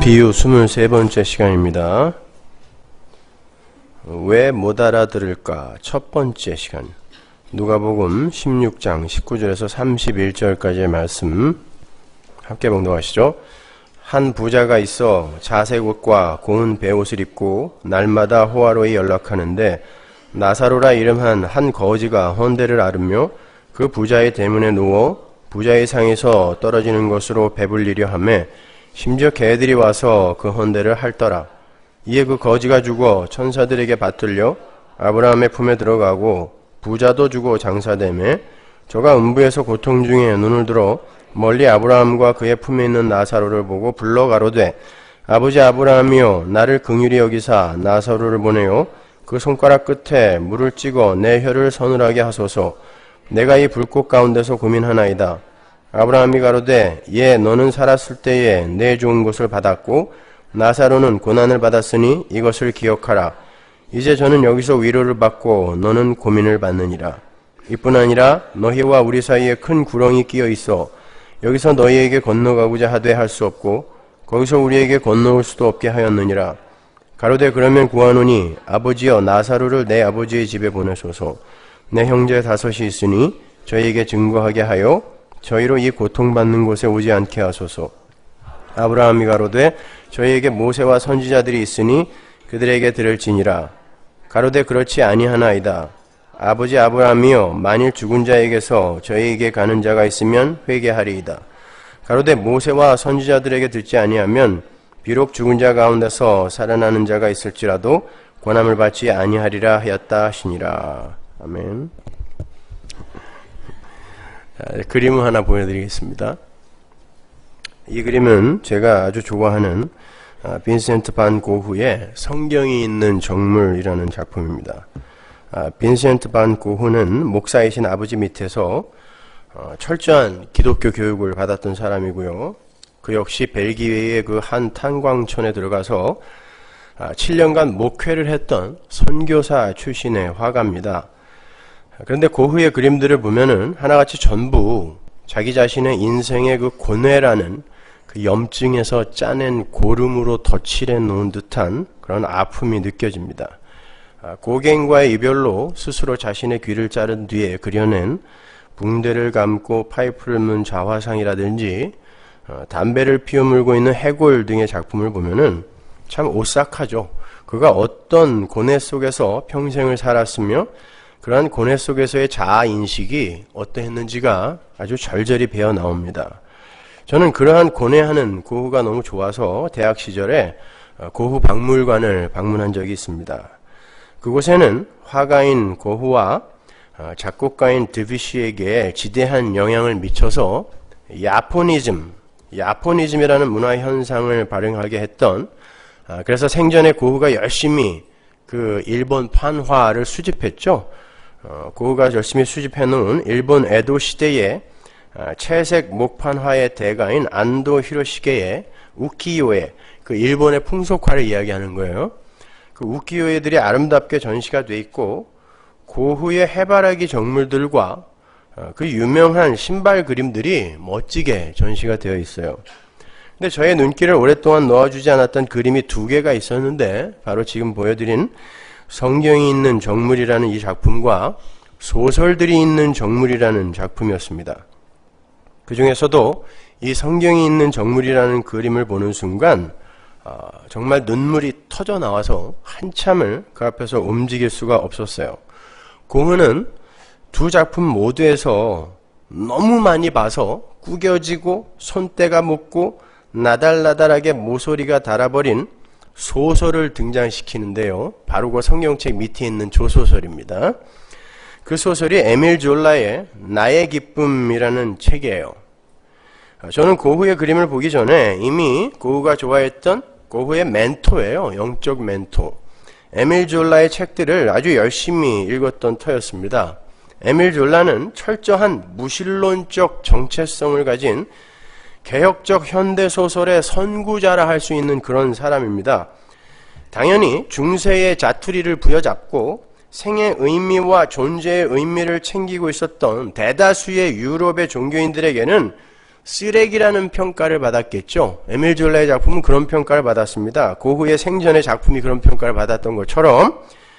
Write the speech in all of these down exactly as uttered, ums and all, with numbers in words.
비유 스물세 번째 시간입니다. 왜 못 알아들을까? 첫 번째 시간. 누가복음 십육 장 십구 절에서 삼십일 절까지의 말씀 함께 봉독하시죠. 한 부자가 있어 자색 옷과 고운 베옷을 입고 날마다 호화로이 연락하는데 나사로라 이름한 한 거지가 헌대를 앓으며 그 부자의 대문에 누워 부자의 상에서 떨어지는 것으로 배불리려 하매 심지어 개들이 와서 그 헌대를 핥더라. 이에 그 거지가 죽어 천사들에게 받들려 아브라함의 품에 들어가고 부자도 죽어 장사되매 저가 음부에서 고통 중에 눈을 들어 멀리 아브라함과 그의 품에 있는 나사로를 보고 불러 가로되 아버지 아브라함이여 나를 긍휼히 여기사 나사로를 보내어 그 손가락 끝에 물을 찍어 내 혀를 서늘하게 하소서. 내가 이 불꽃 가운데서 고민하나이다. 아브라함이 가로되 예 너는 살았을 때에 내 좋은 것을 받았고 나사로는 고난을 받았으니 이것을 기억하라. 이제 저는 여기서 위로를 받고 너는 고민을 받느니라. 이뿐 아니라 너희와 우리 사이에 큰 구렁이 끼어 있어 여기서 너희에게 건너가고자 하되 할 수 없고 거기서 우리에게 건너올 수도 없게 하였느니라. 가로되 그러면 구하노니 아버지여 나사로를 내 아버지의 집에 보내소서. 내 형제 다섯이 있으니 저희에게 증거하게 하여 저희로 이 고통받는 곳에 오지 않게 하소서. 아브라함이 가로되 저희에게 모세와 선지자들이 있으니 그들에게 들을지니라. 가로되 그렇지 아니하나이다. 아버지 아브라함이여 만일 죽은 자에게서 저희에게 가는 자가 있으면 회개하리이다. 가로되 모세와 선지자들에게 듣지 아니하면 비록 죽은 자 가운데서 살아나는 자가 있을지라도 권함을 받지 아니하리라 하였다 하시니라. 아멘. 자, 그림을 하나 보여드리겠습니다. 이 그림은 제가 아주 좋아하는 아, 빈센트 반 고흐의 성경이 있는 정물이라는 작품입니다. 아, 빈센트 반 고흐는 목사이신 아버지 밑에서 어, 철저한 기독교 교육을 받았던 사람이고요. 그 역시 벨기에의 그 한 탄광촌에 들어가서 아, 칠 년간 목회를 했던 선교사 출신의 화가입니다. 그런데 고흐의 그림들을 보면은 하나같이 전부 자기 자신의 인생의 그 고뇌라는 그 염증에서 짜낸 고름으로 덧칠해 놓은 듯한 그런 아픔이 느껴집니다. 고갱과의 이별로 스스로 자신의 귀를 자른 뒤에 그려낸 붕대를 감고 파이프를 문 자화상이라든지 담배를 피워 물고 있는 해골 등의 작품을 보면은 참 오싹하죠. 그가 어떤 고뇌 속에서 평생을 살았으며 그러한 고뇌 속에서의 자아인식이 어떠했는지가 아주 절절히 배어 나옵니다. 저는 그러한 고뇌하는 고흐가 너무 좋아서 대학 시절에 고흐 박물관을 방문한 적이 있습니다. 그곳에는 화가인 고흐와 작곡가인 드뷔시에게 지대한 영향을 미쳐서 야포니즘, 야포니즘이라는 문화 현상을 발행하게 했던, 그래서 생전에 고흐가 열심히 그 일본 판화를 수집했죠. 고흐가 열심히 수집해 놓은 일본 에도 시대의 채색 목판화의 대가인 안도 히로시게의 우키요에, 그 일본의 풍속화를 이야기하는 거예요. 그 우키요에들이 아름답게 전시가 돼 있고 고흐의 해바라기 정물들과 그 유명한 신발 그림들이 멋지게 전시가 되어 있어요. 근데 저의 눈길을 오랫동안 놓아주지 않았던 그림이 두 개가 있었는데 바로 지금 보여드린 성경이 있는 정물이라는 이 작품과 소설들이 있는 정물이라는 작품이었습니다. 그 중에서도 이 성경이 있는 정물이라는 그림을 보는 순간 어, 정말 눈물이 터져 나와서 한참을 그 앞에서 움직일 수가 없었어요. 고흐는 두 작품 모두에서 너무 많이 봐서 구겨지고 손때가 묻고 나달나달하게 모서리가 달아버린 소설을 등장시키는데요. 바로 그 성경책 밑에 있는 조소설입니다. 그 소설이 에밀 졸라의 나의 기쁨이라는 책이에요. 저는 고흐의 그림을 보기 전에 이미 고흐가 좋아했던 고흐의 멘토예요. 영적 멘토. 에밀 졸라의 책들을 아주 열심히 읽었던 터였습니다. 에밀 졸라는 철저한 무신론적 정체성을 가진 개혁적 현대소설의 선구자라 할 수 있는 그런 사람입니다. 당연히 중세의 자투리를 부여잡고 생의 의미와 존재의 의미를 챙기고 있었던 대다수의 유럽의 종교인들에게는 쓰레기라는 평가를 받았겠죠. 에밀 졸라의 작품은 그런 평가를 받았습니다. 고흐의 생전의 작품이 그런 평가를 받았던 것처럼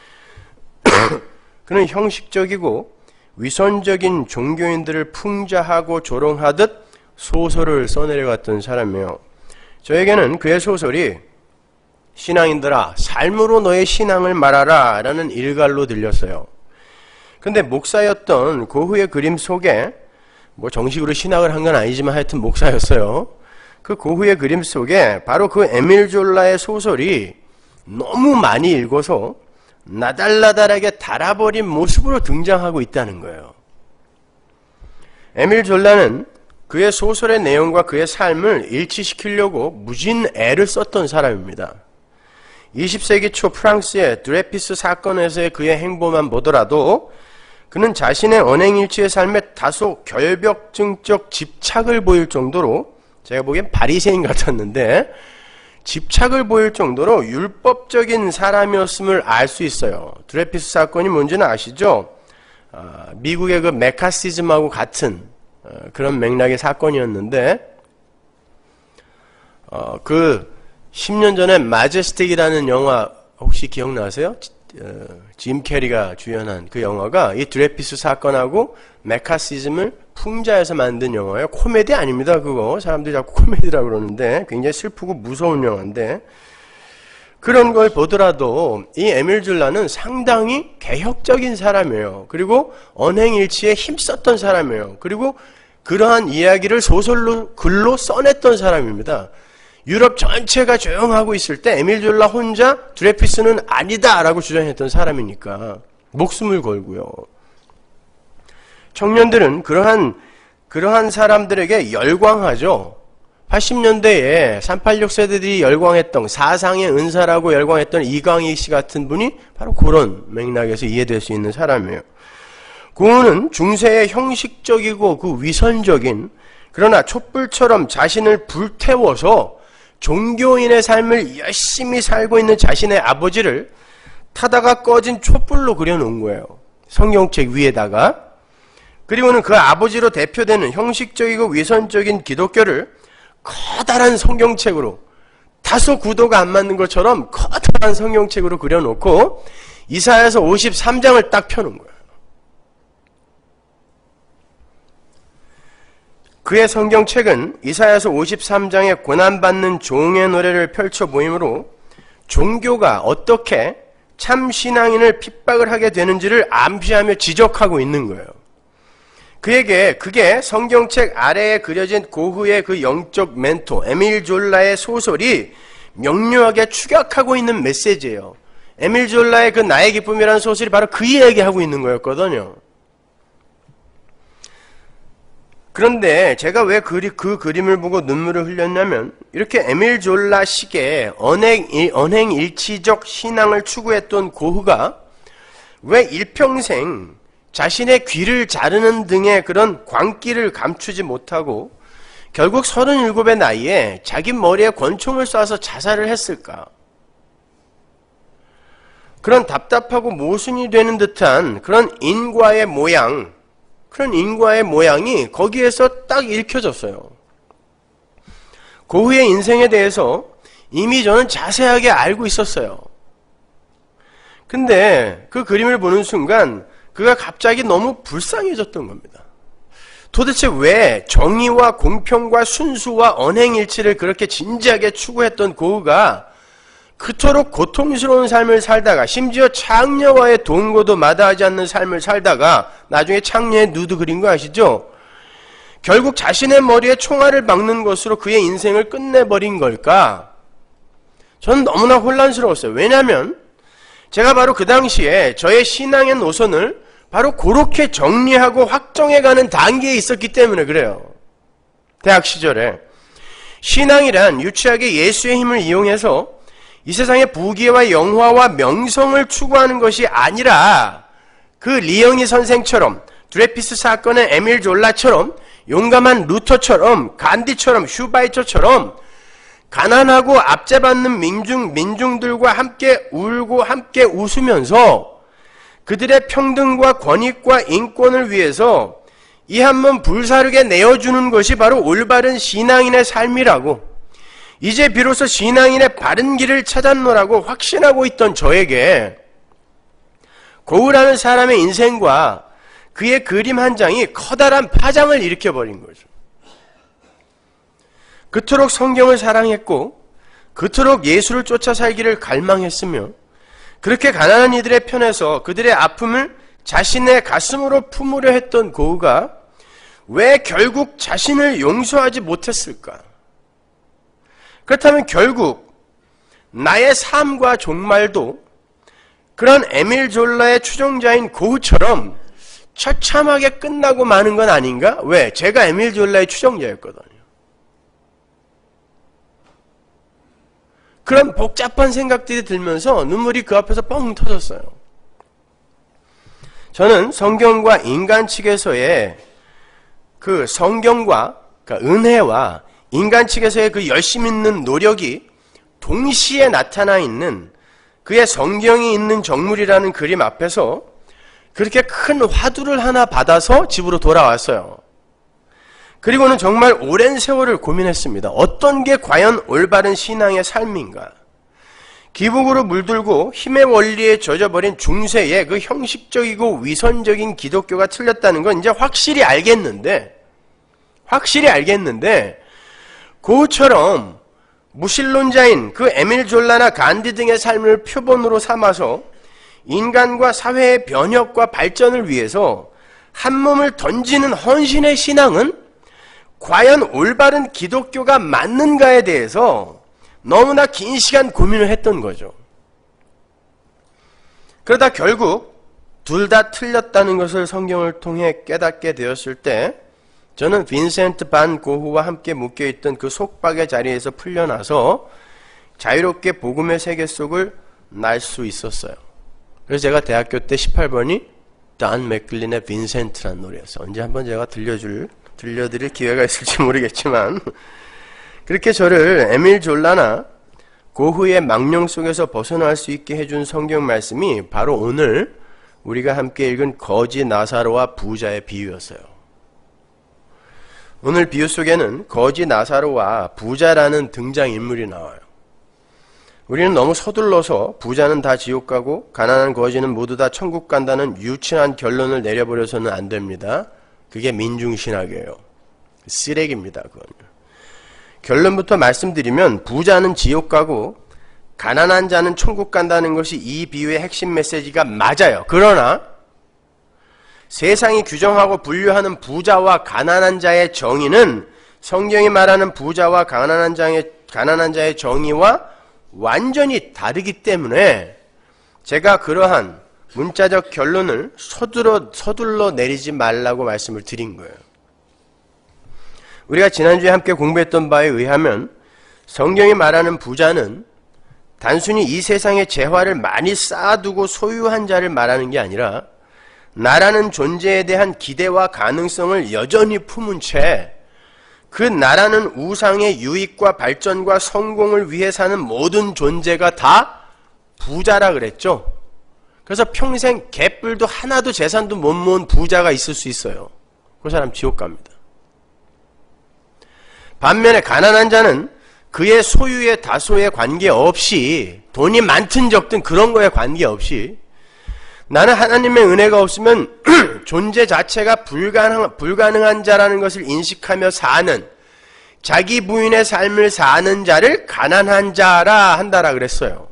그는 형식적이고 위선적인 종교인들을 풍자하고 조롱하듯 소설을 써내려갔던 사람이에요. 저에게는 그의 소설이 신앙인들아 삶으로 너의 신앙을 말하라 라는 일갈로 들렸어요. 근데 목사였던 고흐의 그림 속에 뭐 정식으로 신학을 한 건 아니지만 하여튼 목사였어요. 그 고흐의 그림 속에 바로 그 에밀 졸라의 소설이 너무 많이 읽어서 나달나달하게 달아버린 모습으로 등장하고 있다는 거예요. 에밀 졸라는 그의 소설의 내용과 그의 삶을 일치시키려고 무진 애를 썼던 사람입니다. 이십 세기 초 프랑스의 드레피스 사건에서의 그의 행보만 보더라도 그는 자신의 언행일치의 삶에 다소 결벽증적 집착을 보일 정도로, 제가 보기엔 바리새인 같았는데 집착을 보일 정도로 율법적인 사람이었음을 알 수 있어요. 드레피스 사건이 뭔지는 아시죠? 아, 미국의 그 메카시즘하고 같은 어, 그런 맥락의 사건이었는데 어, 그 십 년 전에 마제스틱이라는 영화 혹시 기억나세요? 어, 짐 캐리가 주연한 그 영화가 이 드레피스 사건하고 메카시즘을 풍자해서 만든 영화예요. 코미디 아닙니다. 그거 사람들이 자꾸 코미디라고 그러는데 굉장히 슬프고 무서운 영화인데, 그런 걸 보더라도 이 에밀 졸라는 상당히 개혁적인 사람이에요. 그리고 언행일치에 힘썼던 사람이에요. 그리고 그러한 이야기를 소설로 글로 써냈던 사람입니다. 유럽 전체가 조용하고 있을 때 에밀 졸라 혼자 드레피스는 아니다 라고 주장했던 사람이니까 목숨을 걸고요. 청년들은 그러한 그러한 사람들에게 열광하죠. 팔십 년대에 삼팔육 세대들이 열광했던, 사상의 은사라고 열광했던 이광희 씨 같은 분이 바로 그런 맥락에서 이해될 수 있는 사람이에요. 고흐는 중세의 형식적이고 그 위선적인, 그러나 촛불처럼 자신을 불태워서 종교인의 삶을 열심히 살고 있는 자신의 아버지를 타다가 꺼진 촛불로 그려놓은 거예요. 성경책 위에다가. 그리고는 그 아버지로 대표되는 형식적이고 위선적인 기독교를 커다란 성경책으로, 다소 구도가 안 맞는 것처럼 커다란 성경책으로 그려놓고 이사야서 오십삼 장을 딱 펴놓은 거예요. 그의 성경책은 이사야서 오십삼 장의 고난받는 종의 노래를 펼쳐 보이므로 종교가 어떻게 참 신앙인을 핍박을 하게 되는지를 암시하며 지적하고 있는 거예요. 그에게 그게 성경책 아래에 그려진 고흐의 그 영적 멘토 에밀 졸라의 소설이 명료하게 추격하고 있는 메시지예요. 에밀 졸라의 그 나의 기쁨이라는 소설이 바로 그 이야기하고 있는 거였거든요. 그런데 제가 왜 그, 그 그림을 보고 눈물을 흘렸냐면, 이렇게 에밀 졸라식의 언행, 언행일치적 신앙을 추구했던 고흐가 왜 일평생 자신의 귀를 자르는 등의 그런 광기를 감추지 못하고 결국 서른일곱의 나이에 자기 머리에 권총을 쏴서 자살을 했을까? 그런 답답하고 모순이 되는 듯한 그런 인과의 모양, 그런 인과의 모양이 거기에서 딱 읽혀졌어요. 고흐의 인생에 대해서 이미 저는 자세하게 알고 있었어요. 근데 그 그림을 보는 순간 그가 갑자기 너무 불쌍해졌던 겁니다. 도대체 왜 정의와 공평과 순수와 언행일치를 그렇게 진지하게 추구했던 고흐가 그토록 고통스러운 삶을 살다가, 심지어 창녀와의 동거도 마다하지 않는 삶을 살다가 나중에 창녀의 누드 그린 거 아시죠? 결국 자신의 머리에 총알을 박는 것으로 그의 인생을 끝내버린 걸까? 저는 너무나 혼란스러웠어요. 왜냐하면 제가 바로 그 당시에 저의 신앙의 노선을 바로 그렇게 정리하고 확정해가는 단계에 있었기 때문에 그래요. 대학 시절에 신앙이란 유치하게 예수의 힘을 이용해서 이 세상의 부귀와 영화와 명성을 추구하는 것이 아니라, 그 리영희 선생처럼, 드레피스 사건의 에밀 졸라처럼, 용감한 루터처럼, 간디처럼, 슈바이처처럼 가난하고 압제받는 민중, 민중들과 함께 울고 함께 웃으면서 그들의 평등과 권익과 인권을 위해서 이 한 몸 불사르게 내어주는 것이 바로 올바른 신앙인의 삶이라고, 이제 비로소 신앙인의 바른 길을 찾았노라고 확신하고 있던 저에게 고우라는 사람의 인생과 그의 그림 한 장이 커다란 파장을 일으켜버린 거죠. 그토록 성경을 사랑했고 그토록 예수를 쫓아 살기를 갈망했으며 그렇게 가난한 이들의 편에서 그들의 아픔을 자신의 가슴으로 품으려 했던 고우가 왜 결국 자신을 용서하지 못했을까? 그렇다면 결국 나의 삶과 종말도 그런 에밀 졸라의 추종자인 고우처럼 처참하게 끝나고 마는 건 아닌가? 왜? 제가 에밀 졸라의 추종자였거든요. 그런 복잡한 생각들이 들면서 눈물이 그 앞에서 뻥 터졌어요. 저는 성경과 인간 측에서의 그 성경과 그러니까 은혜와 인간 측에서의 그 열심 있는 노력이 동시에 나타나 있는 그의 성경이 있는 정물이라는 그림 앞에서 그렇게 큰 화두를 하나 받아서 집으로 돌아왔어요. 그리고는 정말 오랜 세월을 고민했습니다. 어떤 게 과연 올바른 신앙의 삶인가? 기복으로 물들고 힘의 원리에 젖어버린 중세의 그 형식적이고 위선적인 기독교가 틀렸다는 건 이제 확실히 알겠는데 확실히 알겠는데 고우처럼 무신론자인 그 에밀 졸라나 간디 등의 삶을 표본으로 삼아서 인간과 사회의 변혁과 발전을 위해서 한 몸을 던지는 헌신의 신앙은 과연 올바른 기독교가 맞는가에 대해서 너무나 긴 시간 고민을 했던 거죠. 그러다 결국 둘 다 틀렸다는 것을 성경을 통해 깨닫게 되었을 때 저는 빈센트 반 고흐와 함께 묶여있던 그 속박의 자리에서 풀려나서 자유롭게 복음의 세계 속을 날 수 있었어요. 그래서 제가 대학교 때 십팔 번이 단 맥클린의 빈센트라는 노래였어요. 언제 한번 제가 들려줄, 들려드릴 기회가 있을지 모르겠지만 그렇게 저를 에밀 졸라나 고흐의 망령 속에서 벗어날 수 있게 해준 성경 말씀이 바로 오늘 우리가 함께 읽은 거지 나사로와 부자의 비유였어요. 오늘 비유 속에는 거지 나사로와 부자라는 등장인물이 나와요. 우리는 너무 서둘러서 부자는 다 지옥 가고 가난한 거지는 모두 다 천국 간다는 유치한 결론을 내려버려서는 안 됩니다. 그게 민중신학이에요. 쓰레기입니다. 그건. 결론부터 말씀드리면 부자는 지옥 가고 가난한 자는 천국 간다는 것이 이 비유의 핵심 메시지가 맞아요. 그러나 세상이 규정하고 분류하는 부자와 가난한 자의 정의는 성경이 말하는 부자와 가난한 자의, 가난한 자의 정의와 완전히 다르기 때문에 제가 그러한 문자적 결론을 서둘러, 서둘러 내리지 말라고 말씀을 드린 거예요. 우리가 지난주에 함께 공부했던 바에 의하면 성경이 말하는 부자는 단순히 이 세상의 재화를 많이 쌓아두고 소유한 자를 말하는 게 아니라 나라는 존재에 대한 기대와 가능성을 여전히 품은 채 그 나라는 우상의 유익과 발전과 성공을 위해 사는 모든 존재가 다 부자라 그랬죠. 그래서 평생 개뿔도 하나도 재산도 못 모은 부자가 있을 수 있어요. 그 사람 지옥 갑니다. 반면에 가난한 자는 그의 소유의 다소에 관계없이 돈이 많든 적든 그런 거에 관계없이 나는 하나님의 은혜가 없으면 존재 자체가 불가능, 불가능한 자라는 것을 인식하며 사는 자기 부인의 삶을 사는 자를 가난한 자라 한다라 그랬어요.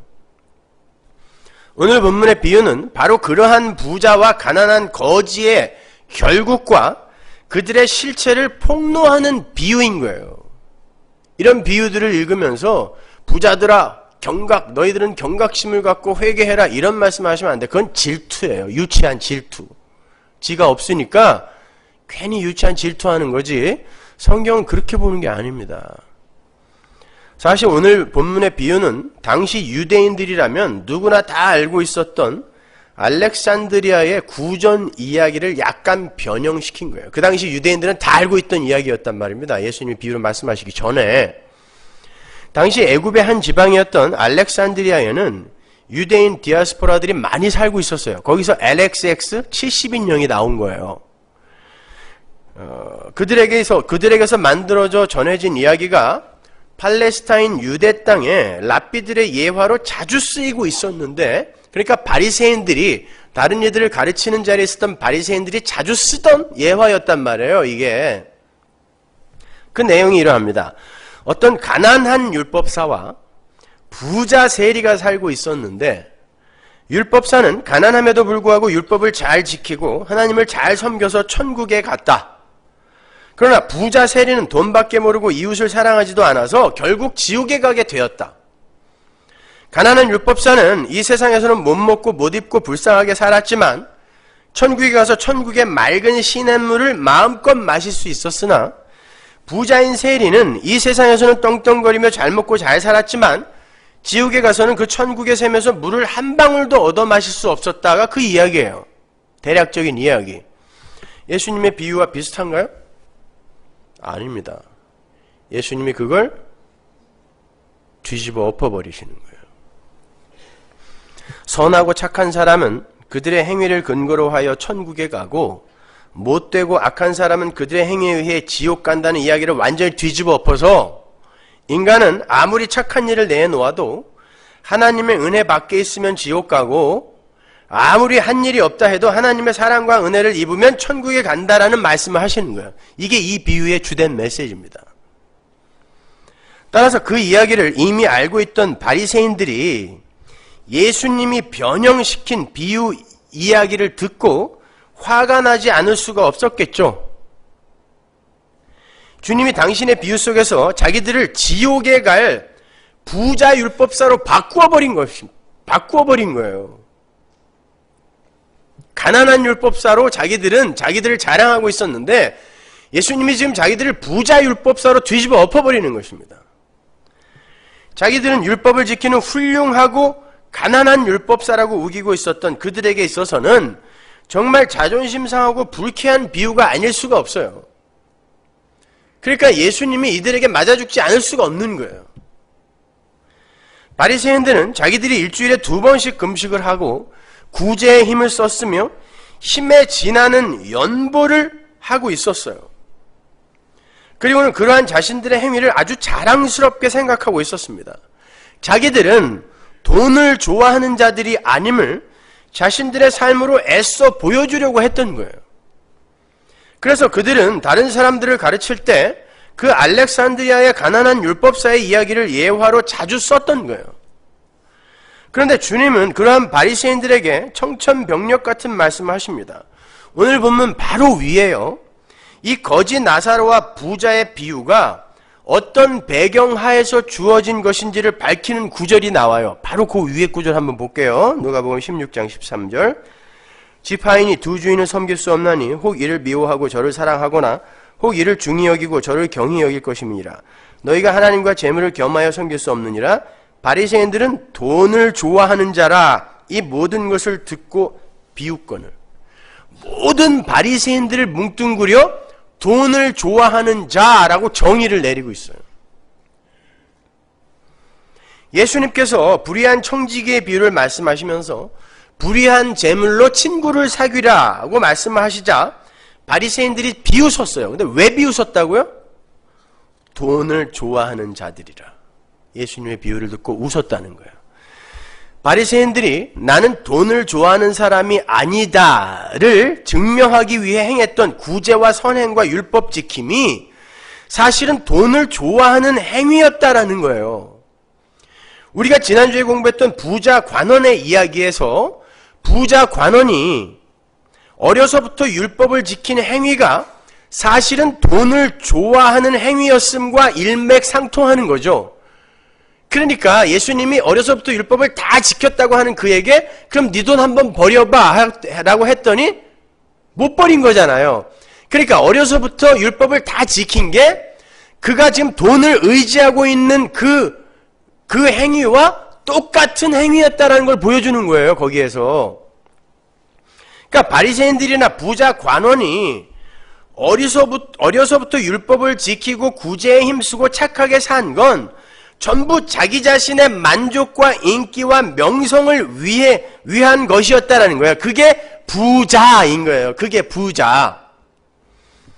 오늘 본문의 비유는 바로 그러한 부자와 가난한 거지의 결국과 그들의 실체를 폭로하는 비유인 거예요. 이런 비유들을 읽으면서 부자들아 경각, 너희들은 경각심을 갖고 회개해라 이런 말씀하시면 안 돼. 그건 질투예요. 유치한 질투. 지가 없으니까 괜히 유치한 질투하는 거지 성경은 그렇게 보는 게 아닙니다. 사실 오늘 본문의 비유는 당시 유대인들이라면 누구나 다 알고 있었던 알렉산드리아의 구전 이야기를 약간 변형시킨 거예요. 그 당시 유대인들은 다 알고 있던 이야기였단 말입니다. 예수님이 비유를 말씀하시기 전에. 당시 애굽의 한 지방이었던 알렉산드리아에는 유대인 디아스포라들이 많이 살고 있었어요. 거기서 엘엑스엑스 칠십 인령이 나온 거예요. 어, 그들에게서 그들에게서 만들어져 전해진 이야기가 팔레스타인 유대 땅에 랍비들의 예화로 자주 쓰이고 있었는데, 그러니까 바리새인들이 다른 이들을 가르치는 자리에 있었던 바리새인들이 자주 쓰던 예화였단 말이에요. 이게 그 내용이 이러합니다. 어떤 가난한 율법사와 부자 세리가 살고 있었는데, 율법사는 가난함에도 불구하고 율법을 잘 지키고 하나님을 잘 섬겨서 천국에 갔다. 그러나 부자 세리는 돈밖에 모르고 이웃을 사랑하지도 않아서 결국 지옥에 가게 되었다. 가난한 율법사는 이 세상에서는 못 먹고 못 입고 불쌍하게 살았지만 천국에 가서 천국의 맑은 시냇물을 마음껏 마실 수 있었으나, 부자인 세리는 이 세상에서는 떵떵거리며 잘 먹고 잘 살았지만 지옥에 가서는 그 천국의 샘에서 물을 한 방울도 얻어 마실 수 없었다가 그 이야기예요. 대략적인 이야기. 예수님의 비유와 비슷한가요? 아닙니다. 예수님이 그걸 뒤집어 엎어버리시는 거예요. 선하고 착한 사람은 그들의 행위를 근거로 하여 천국에 가고, 못되고 악한 사람은 그들의 행위에 의해 지옥 간다는 이야기를 완전히 뒤집어 엎어서, 인간은 아무리 착한 일을 내놓아도 하나님의 은혜 밖에 있으면 지옥 가고, 아무리 한 일이 없다 해도 하나님의 사랑과 은혜를 입으면 천국에 간다라는 말씀을 하시는 거예요. 이게 이 비유의 주된 메시지입니다. 따라서 그 이야기를 이미 알고 있던 바리새인들이 예수님이 변형시킨 비유 이야기를 듣고 화가 나지 않을 수가 없었겠죠. 주님이 당신의 비유 속에서 자기들을 지옥에 갈 부자 율법사로 바꾸어버린 것입니다. 바꾸어버린 거예요. 가난한 율법사로 자기들은 자기들을 자랑하고 있었는데, 예수님이 지금 자기들을 부자 율법사로 뒤집어 엎어버리는 것입니다. 자기들은 율법을 지키는 훌륭하고 가난한 율법사라고 우기고 있었던 그들에게 있어서는 정말 자존심 상하고 불쾌한 비유가 아닐 수가 없어요. 그러니까 예수님이 이들에게 맞아 죽지 않을 수가 없는 거예요. 바리새인들은 자기들이 일주일에 두 번씩 금식을 하고 구제의 힘을 썼으며 힘에 지나는 연보를 하고 있었어요. 그리고는 그러한 자신들의 행위를 아주 자랑스럽게 생각하고 있었습니다. 자기들은 돈을 좋아하는 자들이 아님을 자신들의 삶으로 애써 보여주려고 했던 거예요. 그래서 그들은 다른 사람들을 가르칠 때 그 알렉산드리아의 가난한 율법사의 이야기를 예화로 자주 썼던 거예요. 그런데 주님은 그러한 바리새인들에게 청천벽력 같은 말씀을 하십니다. 오늘 보면 바로 위에요, 이 거지 나사로와 부자의 비유가 어떤 배경하에서 주어진 것인지를 밝히는 구절이 나와요. 바로 그 위에 구절 한번 볼게요. 누가복음 십육 장 십삼 절. 지파인이 두 주인을 섬길 수 없나니 혹 이를 미워하고 저를 사랑하거나 혹 이를 중히 여기고 저를 경히 여길 것임이니라. 너희가 하나님과 재물을 겸하여 섬길 수 없느니라. 바리새인들은 돈을 좋아하는 자라. 이 모든 것을 듣고 비웃거늘. 모든 바리새인들을 뭉뚱그려 돈을 좋아하는 자라고 정의를 내리고 있어요. 예수님께서 불의한 청지기의 비유를 말씀하시면서 불의한 재물로 친구를 사귀라고 말씀을 하시자 바리새인들이 비웃었어요. 근데 왜 비웃었다고요? 돈을 좋아하는 자들이라. 예수님의 비유를 듣고 웃었다는 거예요. 바리새인들이 나는 돈을 좋아하는 사람이 아니다를 증명하기 위해 행했던 구제와 선행과 율법 지킴이 사실은 돈을 좋아하는 행위였다라는 거예요. 우리가 지난주에 공부했던 부자 관원의 이야기에서 부자 관원이 어려서부터 율법을 지키는 행위가 사실은 돈을 좋아하는 행위였음과 일맥상통하는 거죠. 그러니까 예수님이 어려서부터 율법을 다 지켰다고 하는 그에게 그럼 네 돈 한번 버려봐 라고 했더니 못 버린 거잖아요. 그러니까 어려서부터 율법을 다 지킨 게 그가 지금 돈을 의지하고 있는 그, 그 행위와 똑같은 행위였다라는 걸 보여주는 거예요. 거기에서. 그러니까 바리새인들이나 부자 관원이 어려서부터, 어려서부터 율법을 지키고 구제에 힘쓰고 착하게 산 건 전부 자기 자신의 만족과 인기와 명성을 위해 위한 것이었다라는 거예요. 그게 부자인 거예요. 그게 부자.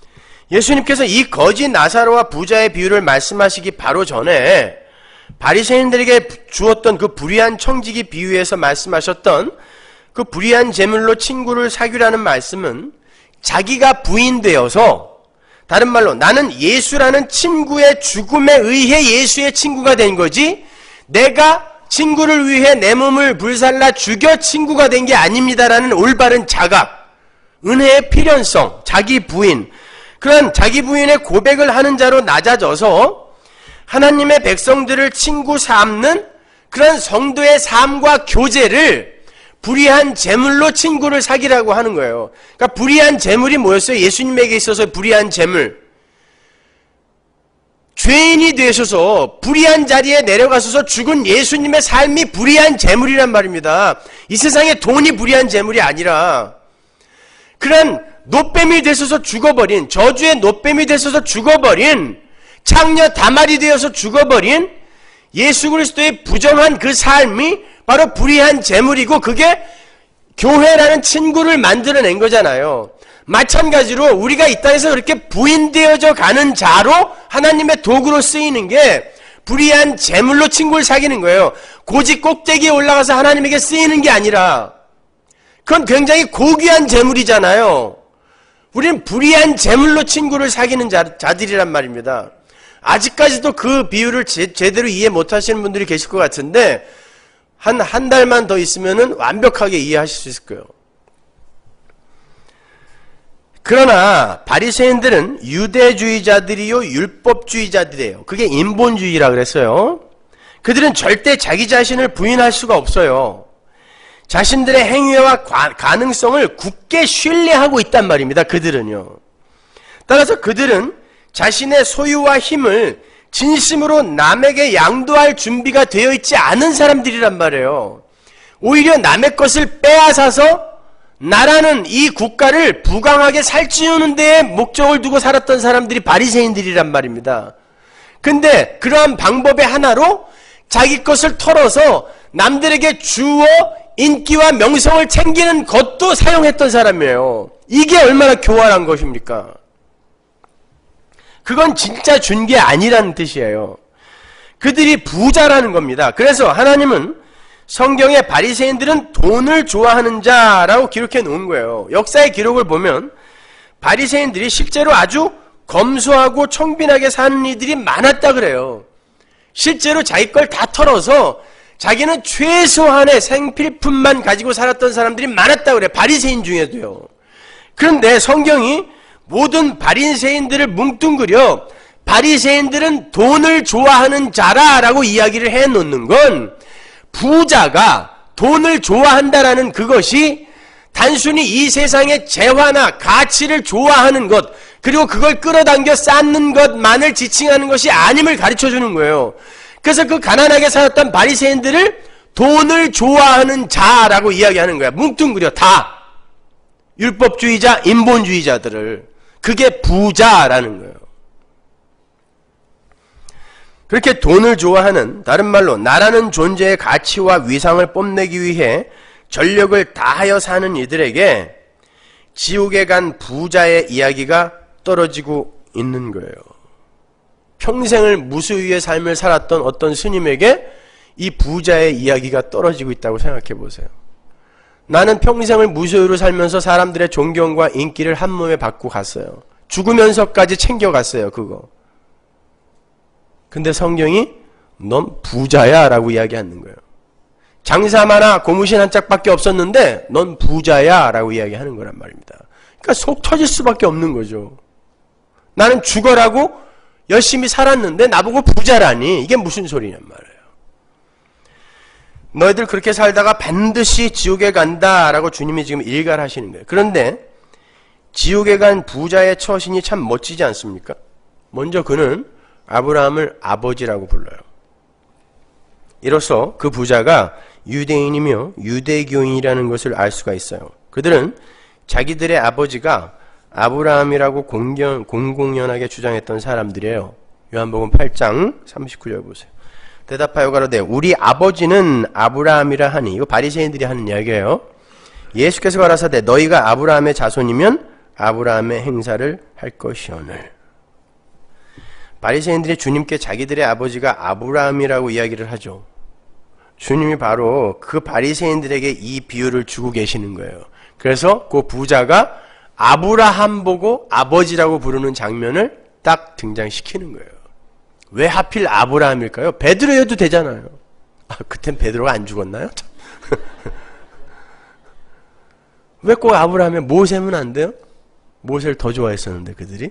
예수님께서 이 거지 나사로와 부자의 비유를 말씀하시기 바로 전에 바리새인들에게 주었던 그 불의한 청지기 비유에서 말씀하셨던 그 불의한 재물로 친구를 사귀라는 말씀은 자기가 부인되어서, 다른 말로 나는 예수라는 친구의 죽음에 의해 예수의 친구가 된 거지, 내가 친구를 위해 내 몸을 불살라 죽여 친구가 된 게 아닙니다라는 올바른 자각, 은혜의 필연성, 자기 부인, 그런 자기 부인의 고백을 하는 자로 낮아져서 하나님의 백성들을 친구 삼는 그런 성도의 삶과 교제를 불의한 재물로 친구를 사귀라고 하는 거예요. 그러니까 불의한 재물이 뭐였어요? 예수님에게 있어서 불의한 재물. 죄인이 되셔서 불의한 자리에 내려가셔서 죽은 예수님의 삶이 불의한 재물이란 말입니다. 이 세상에 돈이 불의한 재물이 아니라 그런 노뱀이 되셔서 죽어버린, 저주의 노뱀이 되셔서 죽어버린, 창녀 다말이 되어서 죽어버린 예수 그리스도의 부정한 그 삶이 바로 불의한 재물이고, 그게 교회라는 친구를 만들어낸 거잖아요. 마찬가지로 우리가 이 땅에서 그렇게 부인되어져 가는 자로 하나님의 도구로 쓰이는 게 불의한 재물로 친구를 사귀는 거예요. 고지 꼭대기에 올라가서 하나님에게 쓰이는 게 아니라 그건 굉장히 고귀한 재물이잖아요. 우리는 불의한 재물로 친구를 사귀는 자, 자들이란 말입니다. 아직까지도 그 비유를 제, 제대로 이해 못하시는 분들이 계실 것 같은데 한, 한 달만 더 있으면은 완벽하게 이해하실 수 있을 거예요. 그러나 바리새인들은 유대주의자들이요 율법주의자들이에요. 그게 인본주의라 그랬어요. 그들은 절대 자기 자신을 부인할 수가 없어요. 자신들의 행위와 과, 가능성을 굳게 신뢰하고 있단 말입니다. 그들은요. 따라서 그들은 자신의 소유와 힘을 진심으로 남에게 양도할 준비가 되어 있지 않은 사람들이란 말이에요. 오히려 남의 것을 빼앗아서 나라는 이 국가를 부강하게 살찌우는 데에 목적을 두고 살았던 사람들이 바리새인들이란 말입니다. 근데 그러한 방법의 하나로 자기 것을 털어서 남들에게 주어 인기와 명성을 챙기는 것도 사용했던 사람이에요. 이게 얼마나 교활한 것입니까? 그건 진짜 준 게 아니라는 뜻이에요. 그들이 부자라는 겁니다. 그래서 하나님은 성경에 바리새인들은 돈을 좋아하는 자라고 기록해 놓은 거예요. 역사의 기록을 보면 바리새인들이 실제로 아주 검소하고 청빈하게 사는 이들이 많았다 그래요. 실제로 자기 걸 다 털어서 자기는 최소한의 생필품만 가지고 살았던 사람들이 많았다 그래요. 바리새인 중에도요. 그런데 성경이 모든 바리새인들을 뭉뚱그려 바리새인들은 돈을 좋아하는 자라라고 이야기를 해놓는 건 부자가 돈을 좋아한다라는 그것이 단순히 이 세상의 재화나 가치를 좋아하는 것, 그리고 그걸 끌어당겨 쌓는 것만을 지칭하는 것이 아님을 가르쳐주는 거예요. 그래서 그 가난하게 살았던 바리새인들을 돈을 좋아하는 자라고 이야기하는 거야. 뭉뚱그려 다. 율법주의자, 인본주의자들을. 그게 부자라는 거예요. 그렇게 돈을 좋아하는, 다른 말로 나라는 존재의 가치와 위상을 뽐내기 위해 전력을 다하여 사는 이들에게 지옥에 간 부자의 이야기가 떨어지고 있는 거예요. 평생을 무수유의 삶을 살았던 어떤 스님에게 이 부자의 이야기가 떨어지고 있다고 생각해 보세요. 나는 평생을 무소유로 살면서 사람들의 존경과 인기를 한 몸에 받고 갔어요. 죽으면서까지 챙겨갔어요, 그거. 근데 성경이 넌 부자야 라고 이야기하는 거예요. 장사마나 고무신 한 짝밖에 없었는데 넌 부자야 라고 이야기하는 거란 말입니다. 그러니까 속 터질 수밖에 없는 거죠. 나는 죽어라고 열심히 살았는데 나보고 부자라니, 이게 무슨 소리냔 말이에요. 너희들 그렇게 살다가 반드시 지옥에 간다라고 주님이 지금 일갈하시는 거예요. 그런데 지옥에 간 부자의 처신이 참 멋지지 않습니까? 먼저 그는 아브라함을 아버지라고 불러요. 이로써 그 부자가 유대인이며 유대교인이라는 것을 알 수가 있어요. 그들은 자기들의 아버지가 아브라함이라고 공경, 공공연하게 주장했던 사람들이에요. 요한복음 팔 장 삼십구 절 보세요. 대답하여 가로되 우리 아버지는 아브라함이라 하니, 이거 바리새인들이 하는 이야기예요. 예수께서 가라사대 너희가 아브라함의 자손이면 아브라함의 행사를 할 것이오늘. 바리새인들이 주님께 자기들의 아버지가 아브라함이라고 이야기를 하죠. 주님이 바로 그 바리새인들에게 이 비유를 주고 계시는 거예요. 그래서 그 부자가 아브라함 보고 아버지라고 부르는 장면을 딱 등장시키는 거예요. 왜 하필 아브라함일까요? 베드로여도 되잖아요. 아, 그땐 베드로가 안 죽었나요? 왜 꼭 아브라함에 모세면 안 돼요? 모세를 더 좋아했었는데 그들이.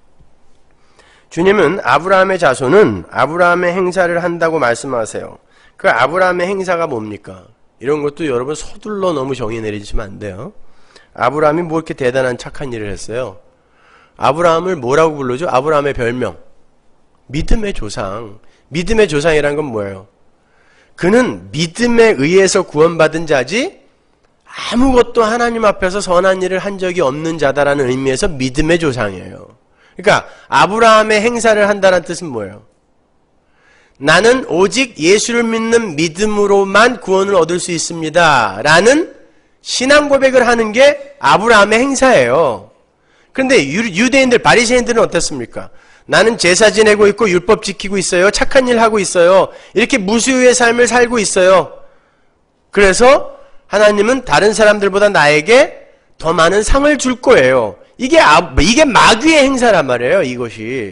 주님은 아브라함의 자손은 아브라함의 행사를 한다고 말씀하세요. 그 아브라함의 행사가 뭡니까? 이런 것도 여러분 서둘러 너무 정의 내리시면 안 돼요. 아브라함이 뭐 이렇게 대단한 착한 일을 했어요? 아브라함을 뭐라고 부르죠? 아브라함의 별명. 믿음의 조상. 믿음의 조상이란 건 뭐예요? 그는 믿음에 의해서 구원받은 자지 아무것도 하나님 앞에서 선한 일을 한 적이 없는 자다라는 의미에서 믿음의 조상이에요. 그러니까 아브라함의 행사를 한다는 뜻은 뭐예요? 나는 오직 예수를 믿는 믿음으로만 구원을 얻을 수 있습니다 라는 신앙 고백을 하는 게 아브라함의 행사예요. 그런데 유대인들, 바리새인들은 어떻습니까? 나는 제사 지내고 있고 율법 지키고 있어요. 착한 일 하고 있어요. 이렇게 무수의 삶을 살고 있어요. 그래서 하나님은 다른 사람들보다 나에게 더 많은 상을 줄 거예요. 이게, 아, 이게 마귀의 행사란 말이에요, 이것이.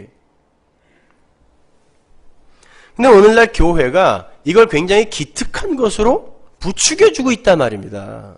근데 오늘날 교회가 이걸 굉장히 기특한 것으로 부추겨주고 있단 말입니다.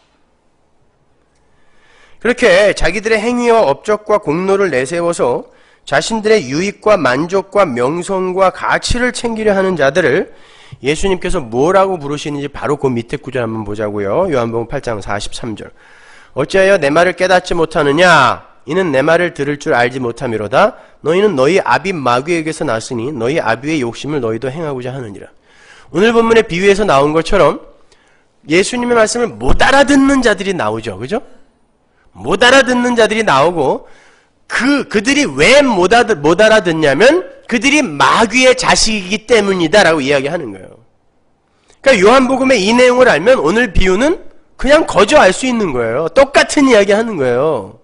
그렇게 자기들의 행위와 업적과 공로를 내세워서 자신들의 유익과 만족과 명성과 가치를 챙기려 하는 자들을 예수님께서 뭐라고 부르시는지 바로 그 밑에 구절 한번 보자고요. 요한복음 팔 장 사십삼 절. 어찌하여 내 말을 깨닫지 못하느냐? 이는 내 말을 들을 줄 알지 못함이로다. 너희는 너희 아비 마귀에게서 났으니 너희 아비의 욕심을 너희도 행하고자 하느니라. 오늘 본문의 비유에서 나온 것처럼 예수님의 말씀을 못 알아듣는 자들이 나오죠. 그죠? 못 알아듣는 자들이 나오고 그, 그들이 왜 못 알아, 못 알아듣냐면 그들이 마귀의 자식이기 때문이다라고 이야기하는 거예요. 그러니까 요한복음의 이 내용을 알면 오늘 비유는 그냥 거저 알 수 있는 거예요. 똑같은 이야기 하는 거예요.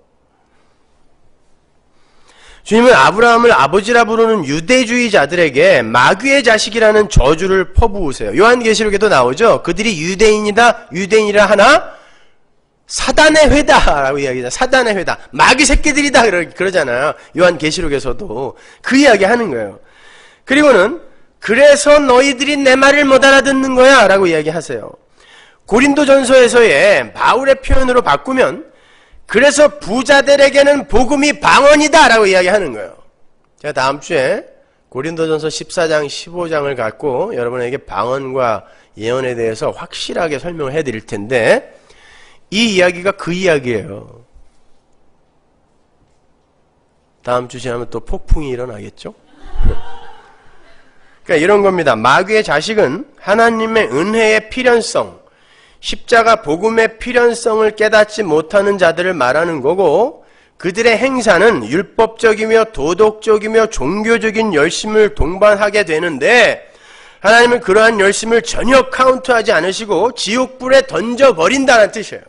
주님은 아브라함을 아버지라 부르는 유대주의자들에게 마귀의 자식이라는 저주를 퍼부으세요. 요한계시록에도 나오죠. 그들이 유대인이다, 유대인이라 하나 사단의 회다라고 이야기하죠. 사단의 회다. 마귀 새끼들이다 그러잖아요. 요한계시록에서도 그 이야기 하는 거예요. 그리고는 그래서 너희들이 내 말을 못 알아듣는 거야 라고 이야기하세요. 고린도전서에서의 바울의 표현으로 바꾸면 그래서 부자들에게는 복음이 방언이다 라고 이야기하는 거예요. 제가 다음 주에 고린도전서 십사 장 십오 장을 갖고 여러분에게 방언과 예언에 대해서 확실하게 설명을 해드릴 텐데 이 이야기가 그 이야기예요. 다음 주 지나면 또 폭풍이 일어나겠죠? 그러니까 이런 겁니다. 마귀의 자식은 하나님의 은혜의 필연성, 십자가 복음의 필연성을 깨닫지 못하는 자들을 말하는 거고 그들의 행사는 율법적이며 도덕적이며 종교적인 열심을 동반하게 되는데 하나님은 그러한 열심을 전혀 카운트하지 않으시고 지옥불에 던져버린다는 뜻이에요.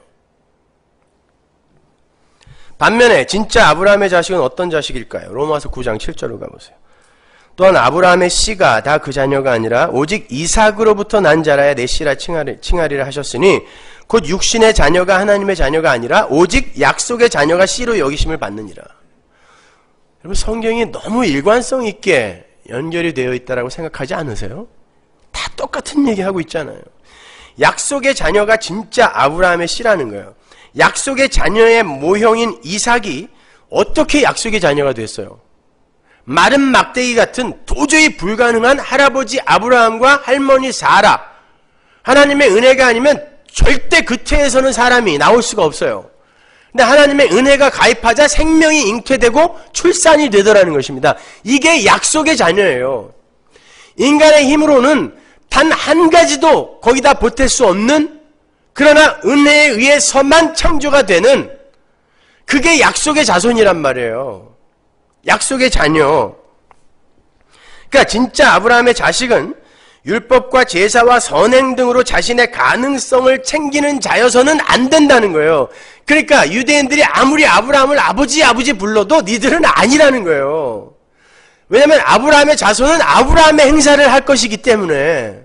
반면에 진짜 아브라함의 자식은 어떤 자식일까요? 로마서 구 장 칠 절로 가보세요. 또한 아브라함의 씨가 다 그 자녀가 아니라 오직 이삭으로부터 난 자라야 내 씨라 칭하리, 칭하리라 하셨으니 곧 육신의 자녀가 하나님의 자녀가 아니라 오직 약속의 자녀가 씨로 여기심을 받느니라. 여러분 성경이 너무 일관성 있게 연결이 되어 있다라고 생각하지 않으세요? 다 똑같은 얘기하고 있잖아요. 약속의 자녀가 진짜 아브라함의 씨라는 거예요. 약속의 자녀의 모형인 이삭이 어떻게 약속의 자녀가 됐어요? 마른 막대기 같은 도저히 불가능한 할아버지 아브라함과 할머니 사라. 하나님의 은혜가 아니면 절대 그 태에서는 사람이 나올 수가 없어요. 근데 하나님의 은혜가 가입하자 생명이 잉태되고 출산이 되더라는 것입니다. 이게 약속의 자녀예요. 인간의 힘으로는 단 한 가지도 거기다 보탤 수 없는 그러나 은혜에 의해서만 창조가 되는 그게 약속의 자손이란 말이에요. 약속의 자녀. 그러니까 진짜 아브라함의 자식은 율법과 제사와 선행 등으로 자신의 가능성을 챙기는 자여서는 안 된다는 거예요. 그러니까 유대인들이 아무리 아브라함을 아버지 아버지 불러도 니들은 아니라는 거예요. 왜냐하면 아브라함의 자손은 아브라함의 행사를 할 것이기 때문에.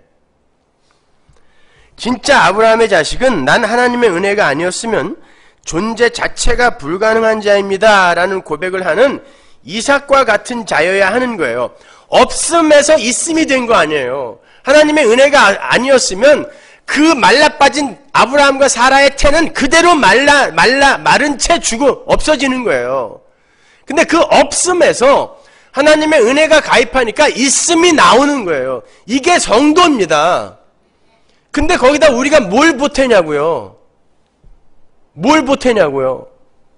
진짜 아브라함의 자식은 난 하나님의 은혜가 아니었으면 존재 자체가 불가능한 자입니다 라는 고백을 하는 이삭과 같은 자여야 하는 거예요. 없음에서 있음이 된 거 아니에요. 하나님의 은혜가 아니었으면 그 말라빠진 아브라함과 사라의 태는 그대로 말라 말라 마른 채 죽어 없어지는 거예요. 근데 그 없음에서 하나님의 은혜가 가입하니까 있음이 나오는 거예요. 이게 성도입니다. 근데 거기다 우리가 뭘 보태냐고요. 뭘 보태냐고요.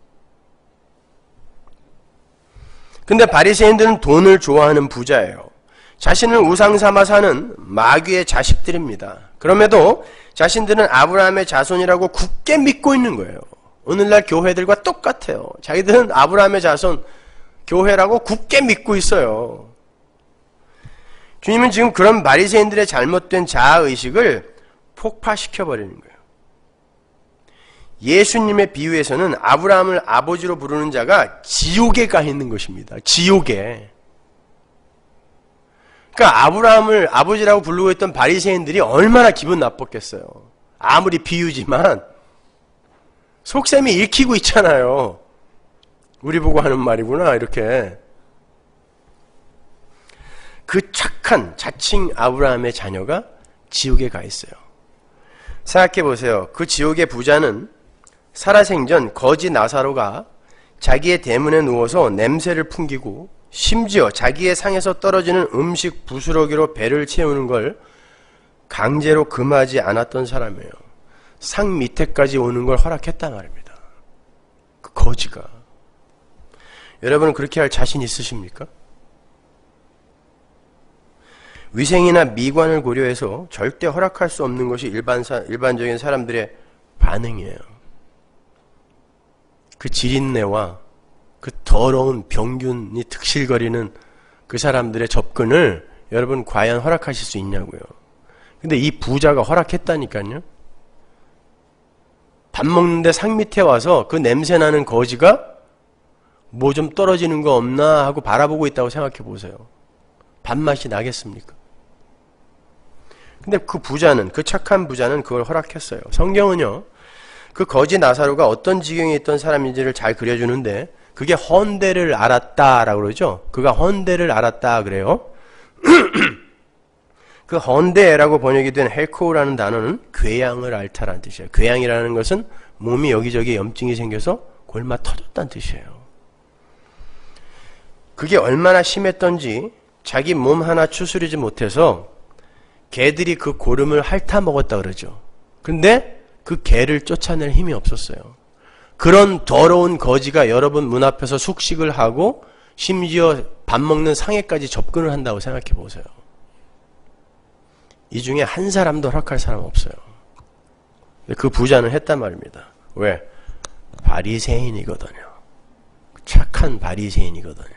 근데 바리새인들은 돈을 좋아하는 부자예요. 자신을 우상 삼아 사는 마귀의 자식들입니다. 그럼에도 자신들은 아브라함의 자손이라고 굳게 믿고 있는 거예요. 오늘날 교회들과 똑같아요. 자기들은 아브라함의 자손 교회라고 굳게 믿고 있어요. 주님은 지금 그런 바리새인들의 잘못된 자아의식을 폭파시켜버리는 거예요. 예수님의 비유에서는 아브라함을 아버지로 부르는 자가 지옥에 가 있는 것입니다. 지옥에. 그러니까 아브라함을 아버지라고 부르고 있던 바리새인들이 얼마나 기분 나빴겠어요. 아무리 비유지만 속셈이 읽히고 있잖아요. 우리 보고 하는 말이구나 이렇게. 그 착한 자칭 아브라함의 자녀가 지옥에 가 있어요. 생각해 보세요. 그 지옥의 부자는 살아생전 거지 나사로가 자기의 대문에 누워서 냄새를 풍기고 심지어 자기의 상에서 떨어지는 음식 부스러기로 배를 채우는 걸 강제로 금하지 않았던 사람이에요. 상 밑에까지 오는 걸 허락했단 말입니다. 그 거지가. 여러분은 그렇게 할 자신 있으십니까? 위생이나 미관을 고려해서 절대 허락할 수 없는 것이 일반사, 일반적인 사람들의 반응이에요. 그 지린내와 그 더러운 병균이 득실거리는 그 사람들의 접근을 여러분 과연 허락하실 수 있냐고요. 근데 이 부자가 허락했다니까요. 밥 먹는데 상 밑에 와서 그 냄새나는 거지가 뭐 좀 떨어지는 거 없나 하고 바라보고 있다고 생각해 보세요. 밥맛이 나겠습니까? 근데 그 부자는, 그 착한 부자는 그걸 허락했어요. 성경은요, 그 거지 나사로가 어떤 지경에 있던 사람인지를 잘 그려주는데 그게 헌대를 알았다라고 그러죠. 그가 헌대를 알았다 그래요. 그 헌대라고 번역이 된 헬코우라는 단어는 궤양을 앓다라는 뜻이에요. 궤양이라는 것은 몸이 여기저기 염증이 생겨서 골마 터졌다는 뜻이에요. 그게 얼마나 심했던지 자기 몸 하나 추스리지 못해서 개들이 그 고름을 핥아 먹었다 그러죠. 근데 그 개를 쫓아낼 힘이 없었어요. 그런 더러운 거지가 여러분 문 앞에서 숙식을 하고 심지어 밥 먹는 상에까지 접근을 한다고 생각해 보세요. 이 중에 한 사람도 허락할 사람 없어요. 그 부자는 했단 말입니다. 왜? 바리새인이거든요. 착한 바리새인이거든요.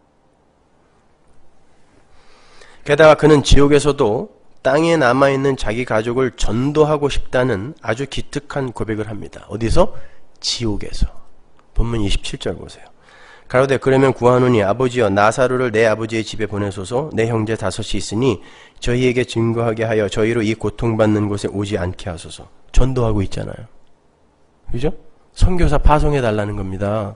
게다가 그는 지옥에서도 땅에 남아있는 자기 가족을 전도하고 싶다는 아주 기특한 고백을 합니다. 어디서? 지옥에서. 본문 이십칠 절 보세요. 가로되 그러면 구하노니 아버지여 나사로를 내 아버지의 집에 보내소서. 내 형제 다섯이 있으니 저희에게 증거하게 하여 저희로 이 고통받는 곳에 오지 않게 하소서. 전도하고 있잖아요. 그죠? 선교사 파송해달라는 겁니다.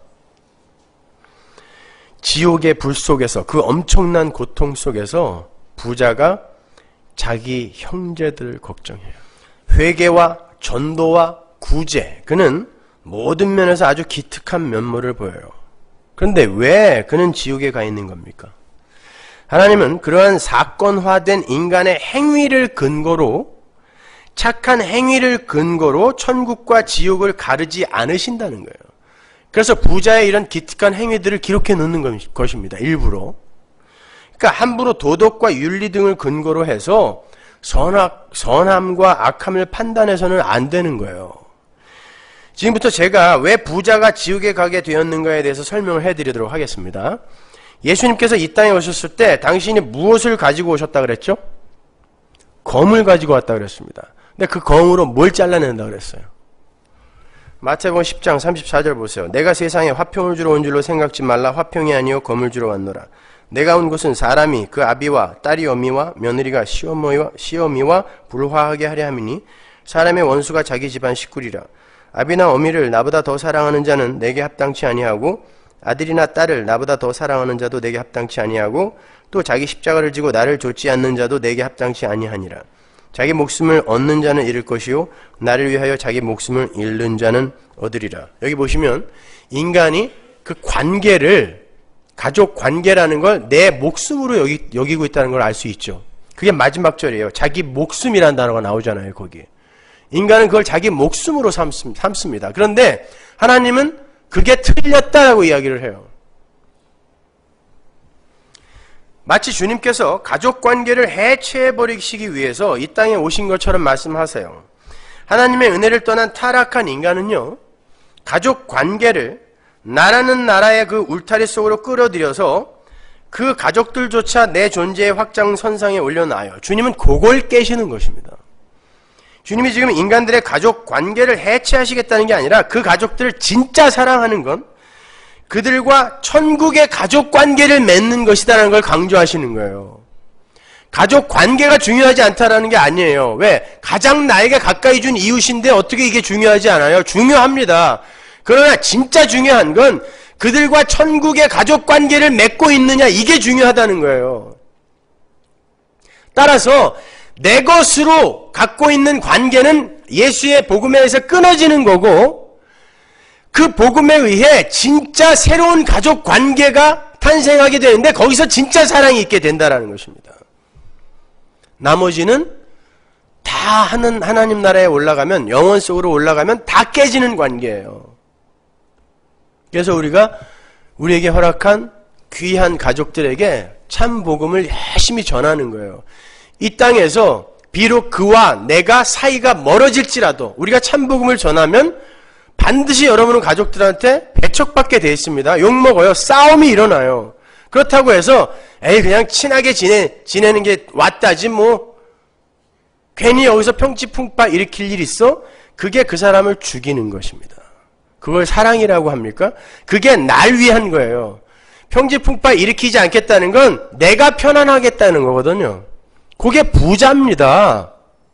지옥의 불 속에서, 그 엄청난 고통 속에서 부자가 자기 형제들을 걱정해요. 회개와 전도와 구제, 그는 모든 면에서 아주 기특한 면모를 보여요. 그런데 왜 그는 지옥에 가 있는 겁니까? 하나님은 그러한 사건화된 인간의 행위를 근거로, 착한 행위를 근거로 천국과 지옥을 가르지 않으신다는 거예요. 그래서 부자의 이런 기특한 행위들을 기록해 놓는 것입니다. 일부러. 그러니까 함부로 도덕과 윤리 등을 근거로 해서 선악, 선함과 악함을 판단해서는 안 되는 거예요. 지금부터 제가 왜 부자가 지옥에 가게 되었는가에 대해서 설명을 해드리도록 하겠습니다. 예수님께서 이 땅에 오셨을 때 당신이 무엇을 가지고 오셨다 그랬죠? 검을 가지고 왔다 그랬습니다. 근데 그 검으로 뭘 잘라낸다 그랬어요? 마태복음 십 장 삼십사 절 보세요. 내가 세상에 화평을 주러 온 줄로 생각지 말라. 화평이 아니요 검을 주러 왔노라. 내가 온 곳은 사람이 그 아비와 딸이 어미와 며느리가 시어머니와, 시어미와 불화하게 하려 함이니 사람의 원수가 자기 집안 식구리라. 아비나 어미를 나보다 더 사랑하는 자는 내게 합당치 아니하고 아들이나 딸을 나보다 더 사랑하는 자도 내게 합당치 아니하고 또 자기 십자가를 지고 나를 좇지 않는 자도 내게 합당치 아니하니라. 자기 목숨을 얻는 자는 잃을 것이요 나를 위하여 자기 목숨을 잃는 자는 얻으리라. 여기 보시면 인간이 그 관계를, 가족 관계라는 걸 내 목숨으로 여기, 여기고 있다는 걸 알 수 있죠. 그게 마지막 절이에요. 자기 목숨이라는 단어가 나오잖아요, 거기. 인간은 그걸 자기 목숨으로 삼습니다. 그런데 하나님은 그게 틀렸다라고 이야기를 해요. 마치 주님께서 가족관계를 해체해버리시기 위해서 이 땅에 오신 것처럼 말씀하세요. 하나님의 은혜를 떠난 타락한 인간은요, 가족관계를 나라는 나라의 그 울타리 속으로 끌어들여서 그 가족들조차 내 존재의 확장선상에 올려놔요. 주님은 그걸 깨시는 것입니다. 주님이 지금 인간들의 가족관계를 해체하시겠다는 게 아니라 그 가족들을 진짜 사랑하는 건 그들과 천국의 가족관계를 맺는 것이다라는 걸 강조하시는 거예요. 가족관계가 중요하지 않다라는 게 아니에요. 왜? 가장 나에게 가까이 준 이웃인데 어떻게 이게 중요하지 않아요? 중요합니다. 그러나 진짜 중요한 건 그들과 천국의 가족관계를 맺고 있느냐, 이게 중요하다는 거예요. 따라서 내 것으로 갖고 있는 관계는 예수의 복음에 의해서 끊어지는 거고, 그 복음에 의해 진짜 새로운 가족 관계가 탄생하게 되는데 거기서 진짜 사랑이 있게 된다라는 것입니다. 나머지는 다 하는 하나님 나라에 올라가면, 영원 속으로 올라가면 다 깨지는 관계예요. 그래서 우리가 우리에게 허락한 귀한 가족들에게 참 복음을 열심히 전하는 거예요. 이 땅에서 비록 그와 내가 사이가 멀어질지라도 우리가 참 복음을 전하면 반드시 여러분은 가족들한테 배척받게 돼 있습니다. 욕먹어요. 싸움이 일어나요. 그렇다고 해서 에이 그냥 친하게 지내, 지내는 게 왔다지 뭐 괜히 여기서 평지풍파 일으킬 일 있어? 그게 그 사람을 죽이는 것입니다. 그걸 사랑이라고 합니까? 그게 날 위한 거예요. 평지풍파 일으키지 않겠다는 건 내가 편안하겠다는 거거든요. 그게 부자입니다.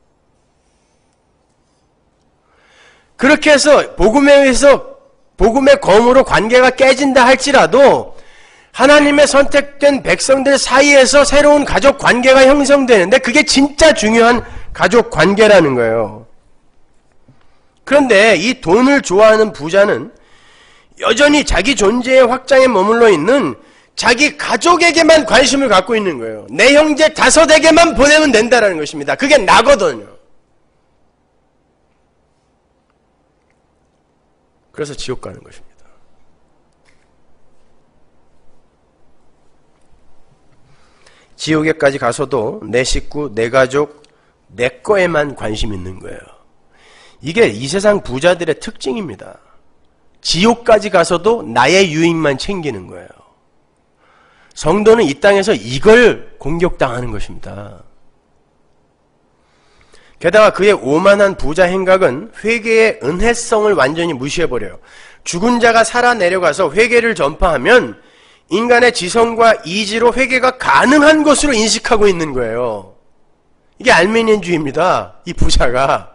그렇게 해서 복음에 의해서 복음의 검으로 관계가 깨진다 할지라도 하나님의 선택된 백성들 사이에서 새로운 가족 관계가 형성되는데 그게 진짜 중요한 가족 관계라는 거예요. 그런데 이 돈을 좋아하는 부자는 여전히 자기 존재의 확장에 머물러 있는 자기 가족에게만 관심을 갖고 있는 거예요. 내 형제 다섯에게만 보내면 된다는 것입니다. 그게 나거든요. 그래서 지옥 가는 것입니다. 지옥에까지 가서도 내 식구, 내 가족, 내 거에만 관심 있는 거예요. 이게 이 세상 부자들의 특징입니다. 지옥까지 가서도 나의 유익만 챙기는 거예요. 성도는 이 땅에서 이걸 공격당하는 것입니다. 게다가 그의 오만한 부자 행각은 회개의 은혜성을 완전히 무시해버려요. 죽은 자가 살아 내려가서 회개를 전파하면 인간의 지성과 이지로 회개가 가능한 것으로 인식하고 있는 거예요. 이게 알메니안주의입니다. 이 부자가.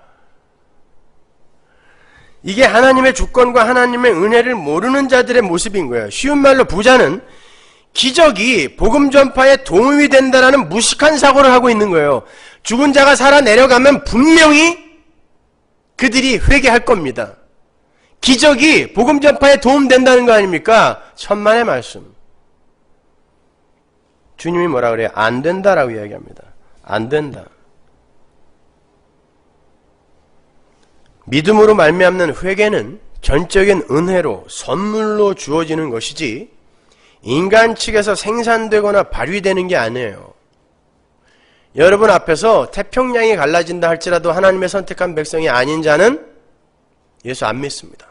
이게 하나님의 주권과 하나님의 은혜를 모르는 자들의 모습인 거예요. 쉬운 말로 부자는 기적이 복음 전파에 도움이 된다라는 무식한 사고를 하고 있는 거예요. 죽은 자가 살아 내려가면 분명히 그들이 회개할 겁니다. 기적이 복음 전파에 도움된다는 거 아닙니까? 천만의 말씀. 주님이 뭐라 그래요? 안 된다라고 이야기합니다. 안 된다. 믿음으로 말미암는 회개는 전적인 은혜로 선물로 주어지는 것이지 인간 측에서 생산되거나 발휘되는 게 아니에요. 여러분 앞에서 태평양이 갈라진다 할지라도 하나님의 선택한 백성이 아닌 자는 예수 안 믿습니다.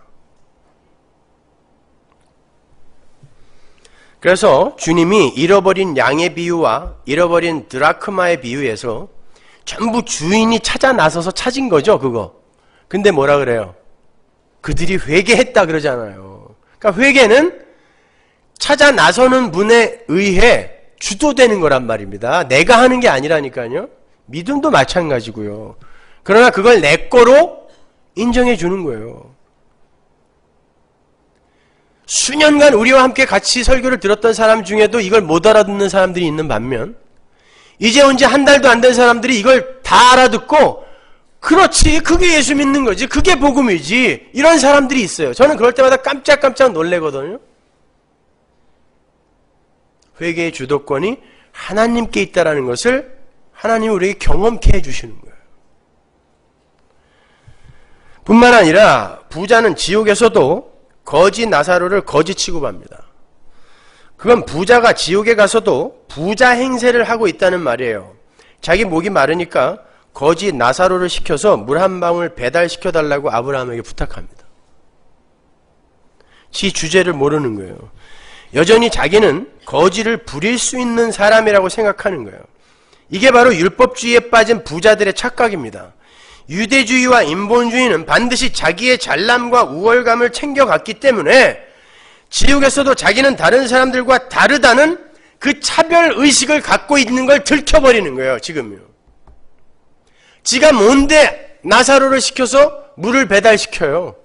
그래서 주님이 잃어버린 양의 비유와 잃어버린 드라크마의 비유에서 전부 주인이 찾아 나서서 찾은 거죠, 그거. 근데 뭐라 그래요? 그들이 회개했다 그러잖아요. 그러니까 회개는 찾아 나서는 분에 의해 주도되는 거란 말입니다. 내가 하는 게 아니라니까요. 믿음도 마찬가지고요. 그러나 그걸 내 거로 인정해 주는 거예요. 수년간 우리와 함께 같이 설교를 들었던 사람 중에도 이걸 못 알아듣는 사람들이 있는 반면, 이제 온 지 한 달도 안 된 사람들이 이걸 다 알아듣고, 그렇지, 그게 예수 믿는 거지, 그게 복음이지, 이런 사람들이 있어요. 저는 그럴 때마다 깜짝깜짝 놀래거든요. 회개의 주도권이 하나님께 있다는 것을 하나님이 우리에게 경험케 해주시는 거예요. 뿐만 아니라 부자는 지옥에서도 거지 나사로를 거지 취급합니다. 그건 부자가 지옥에 가서도 부자 행세를 하고 있다는 말이에요. 자기 목이 마르니까 거지 나사로를 시켜서 물 한 방울 배달시켜달라고 아브라함에게 부탁합니다. 지 주제를 모르는 거예요. 여전히 자기는 거지를 부릴 수 있는 사람이라고 생각하는 거예요. 이게 바로 율법주의에 빠진 부자들의 착각입니다. 유대주의와 인본주의는 반드시 자기의 잘남과 우월감을 챙겨갔기 때문에 지옥에서도 자기는 다른 사람들과 다르다는 그 차별의식을 갖고 있는 걸 들켜버리는 거예요, 지금요. 지가 뭔데 나사로를 시켜서 물을 배달시켜요.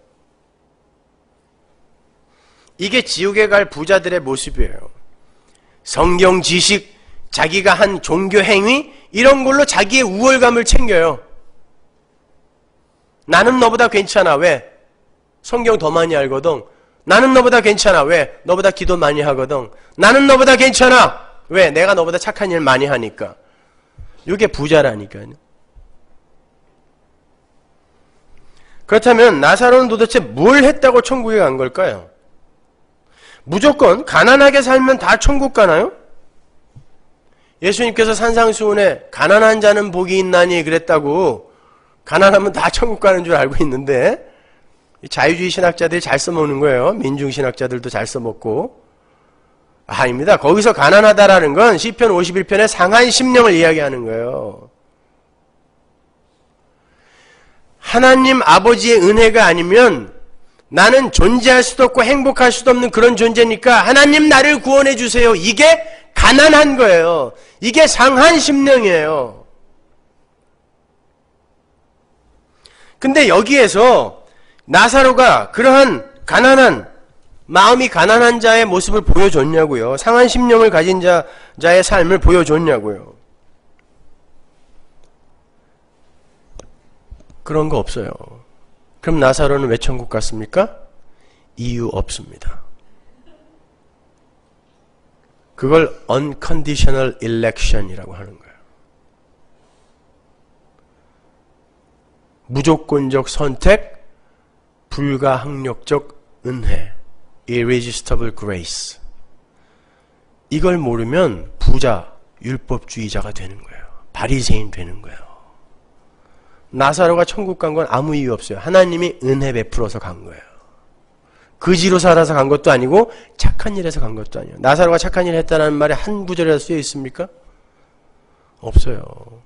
이게 지옥에 갈 부자들의 모습이에요. 성경 지식, 자기가 한 종교 행위, 이런 걸로 자기의 우월감을 챙겨요. 나는 너보다 괜찮아. 왜? 성경 더 많이 알거든. 나는 너보다 괜찮아. 왜? 너보다 기도 많이 하거든. 나는 너보다 괜찮아. 왜? 내가 너보다 착한 일 많이 하니까. 이게 부자라니까요. 그렇다면 나사로는 도대체 뭘 했다고 천국에 간 걸까요? 무조건 가난하게 살면 다 천국 가나요? 예수님께서 산상수훈에 가난한 자는 복이 있나니 그랬다고, 가난하면 다 천국 가는 줄 알고 있는데 자유주의 신학자들이 잘 써먹는 거예요. 민중신학자들도 잘 써먹고. 아닙니다. 거기서 가난하다라는 건 시편 오십일 편의 상한 심령을 이야기하는 거예요. 하나님 아버지의 은혜가 아니면 나는 존재할 수도 없고 행복할 수도 없는 그런 존재니까 하나님 나를 구원해 주세요. 이게 가난한 거예요. 이게 상한 심령이에요. 근데 여기에서 나사로가 그러한 가난한, 마음이 가난한 자의 모습을 보여줬냐고요. 상한 심령을 가진 자, 자의 삶을 보여줬냐고요. 그런 거 없어요. 그럼 나사로는 왜 천국 갔습니까? 이유 없습니다. 그걸 unconditional election이라고 하는 거예요. 무조건적 선택, 불가항력적 은혜, irresistible grace. 이걸 모르면 부자, 율법주의자가 되는 거예요. 바리새인 되는 거예요. 나사로가 천국 간 건 아무 이유 없어요. 하나님이 은혜 베풀어서 간 거예요. 그지로 살아서 간 것도 아니고 착한 일에서 간 것도 아니에요. 나사로가 착한 일을 했다는 말에 한 구절이라도 쓰여 있습니까? 없어요.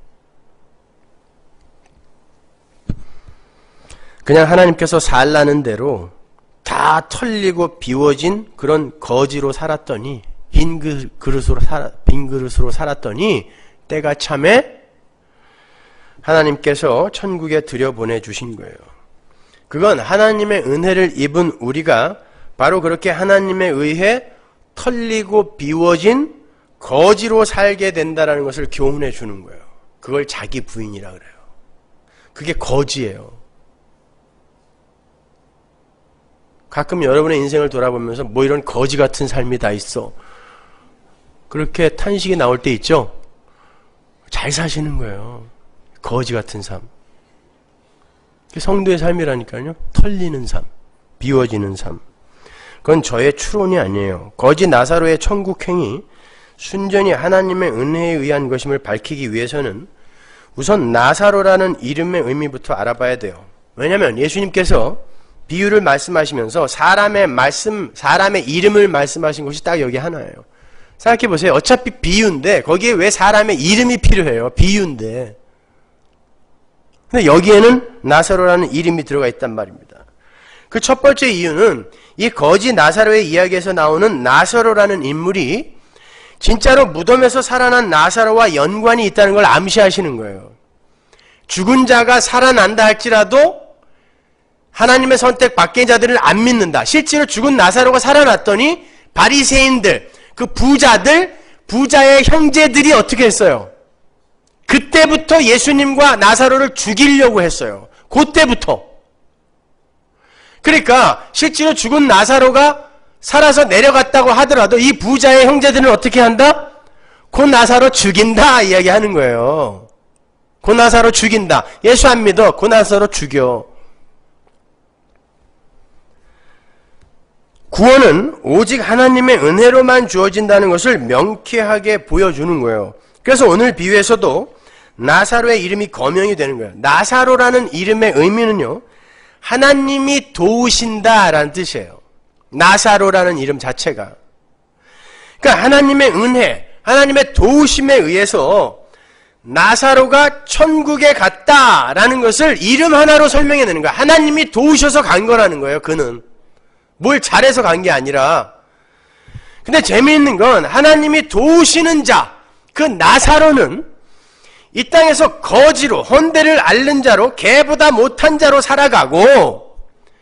그냥 하나님께서 살라는 대로 다 털리고 비워진 그런 거지로 살았더니, 빈 그릇으로 살아, 빈 그릇으로 살았더니 때가 참에 하나님께서 천국에 들여보내 주신 거예요. 그건 하나님의 은혜를 입은 우리가 바로 그렇게 하나님에 의해 털리고 비워진 거지로 살게 된다는 것을 교훈해 주는 거예요. 그걸 자기 부인이라 그래요. 그게 거지예요. 가끔 여러분의 인생을 돌아보면서 뭐 이런 거지 같은 삶이 다 있어, 그렇게 탄식이 나올 때 있죠? 잘 사시는 거예요. 거지 같은 삶. 성도의 삶이라니까요. 털리는 삶, 비워지는 삶. 그건 저의 추론이 아니에요. 거지 나사로의 천국 행위, 순전히 하나님의 은혜에 의한 것임을 밝히기 위해서는 우선 나사로라는 이름의 의미부터 알아봐야 돼요. 왜냐하면 예수님께서 비유를 말씀하시면서 사람의 말씀, 사람의 이름을 말씀하신 것이 딱 여기 하나예요. 생각해 보세요. 어차피 비유인데 거기에 왜 사람의 이름이 필요해요? 비유인데. 근데 여기에는 나사로라는 이름이 들어가 있단 말입니다. 그 첫 번째 이유는 이 거지 나사로의 이야기에서 나오는 나사로라는 인물이 진짜로 무덤에서 살아난 나사로와 연관이 있다는 걸 암시하시는 거예요. 죽은 자가 살아난다 할지라도 하나님의 선택 밖의 자들을 안 믿는다. 실제로 죽은 나사로가 살아났더니 바리새인들, 그 부자들, 부자의 형제들이 어떻게 했어요? 그때부터 예수님과 나사로를 죽이려고 했어요. 그때부터. 그러니까 실제로 죽은 나사로가 살아서 내려갔다고 하더라도 이 부자의 형제들은 어떻게 한다? 그 나사로 죽인다 이야기하는 거예요. 그 나사로 죽인다. 예수 안 믿어. 그 나사로 죽여. 구원은 오직 하나님의 은혜로만 주어진다는 것을 명쾌하게 보여주는 거예요. 그래서 오늘 비유에서도 나사로의 이름이 거명이 되는 거예요. 나사로라는 이름의 의미는요, 하나님이 도우신다라는 뜻이에요. 나사로라는 이름 자체가. 그러니까 하나님의 은혜, 하나님의 도우심에 의해서 나사로가 천국에 갔다라는 것을 이름 하나로 설명해내는 거예요. 하나님이 도우셔서 간 거라는 거예요. 그는 뭘 잘해서 간 게 아니라. 근데 재미있는 건 하나님이 도우시는 자, 그 나사로는 이 땅에서 거지로, 헌데를 앓는 자로, 개보다 못한 자로 살아가고,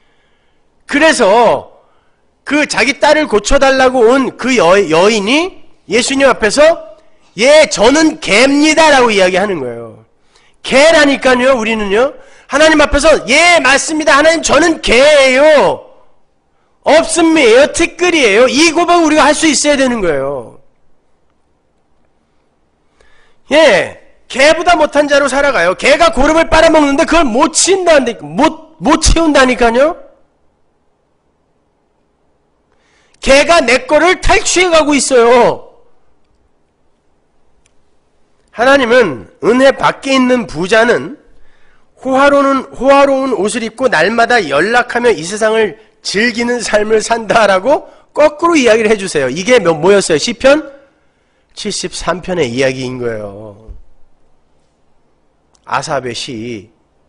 그래서 그 자기 딸을 고쳐달라고 온 그 여인이 예수님 앞에서 예, 저는 개입니다 라고 이야기하는 거예요. 개라니까요. 우리는요, 하나님 앞에서 예, 맞습니다. 하나님 저는 개예요. 없음이에요. 티끌이에요. 이 고백을 우리가 할 수 있어야 되는 거예요. 예, 개보다 못한 자로 살아가요. 개가 고름을 빨아먹는데 그걸 못 치운다니까, 못, 못 치운다니까요. 개가 내 거를 탈취해가고 있어요. 하나님은 은혜 밖에 있는 부자는 호화로운, 호화로운 옷을 입고 날마다 연락하며 이 세상을 즐기는 삶을 산다라고 거꾸로 이야기를 해주세요. 이게 뭐였어요? 시편 칠십삼 편의 이야기인 거예요. 아삽의 시.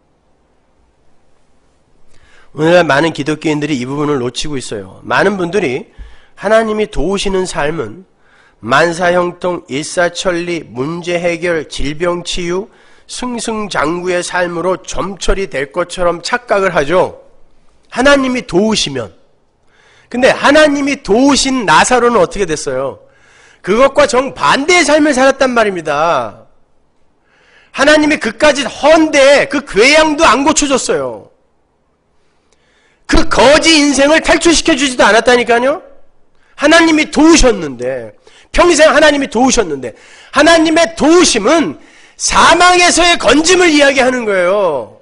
오늘날 많은 기독교인들이 이 부분을 놓치고 있어요. 많은 분들이 하나님이 도우시는 삶은 만사형통, 일사천리, 문제 해결, 질병 치유, 승승장구의 삶으로 점철이 될 것처럼 착각을 하죠. 하나님이 도우시면. 근데 하나님이 도우신 나사로는 어떻게 됐어요? 그것과 정반대의 삶을 살았단 말입니다. 하나님이 그까지 헌데 그 괴양도 안 고쳐줬어요. 그 거지 인생을 탈출시켜 주지도 않았다니까요. 하나님이 도우셨는데, 평생 하나님이 도우셨는데, 하나님의 도우심은 사망에서의 건짐을 이야기하는 거예요.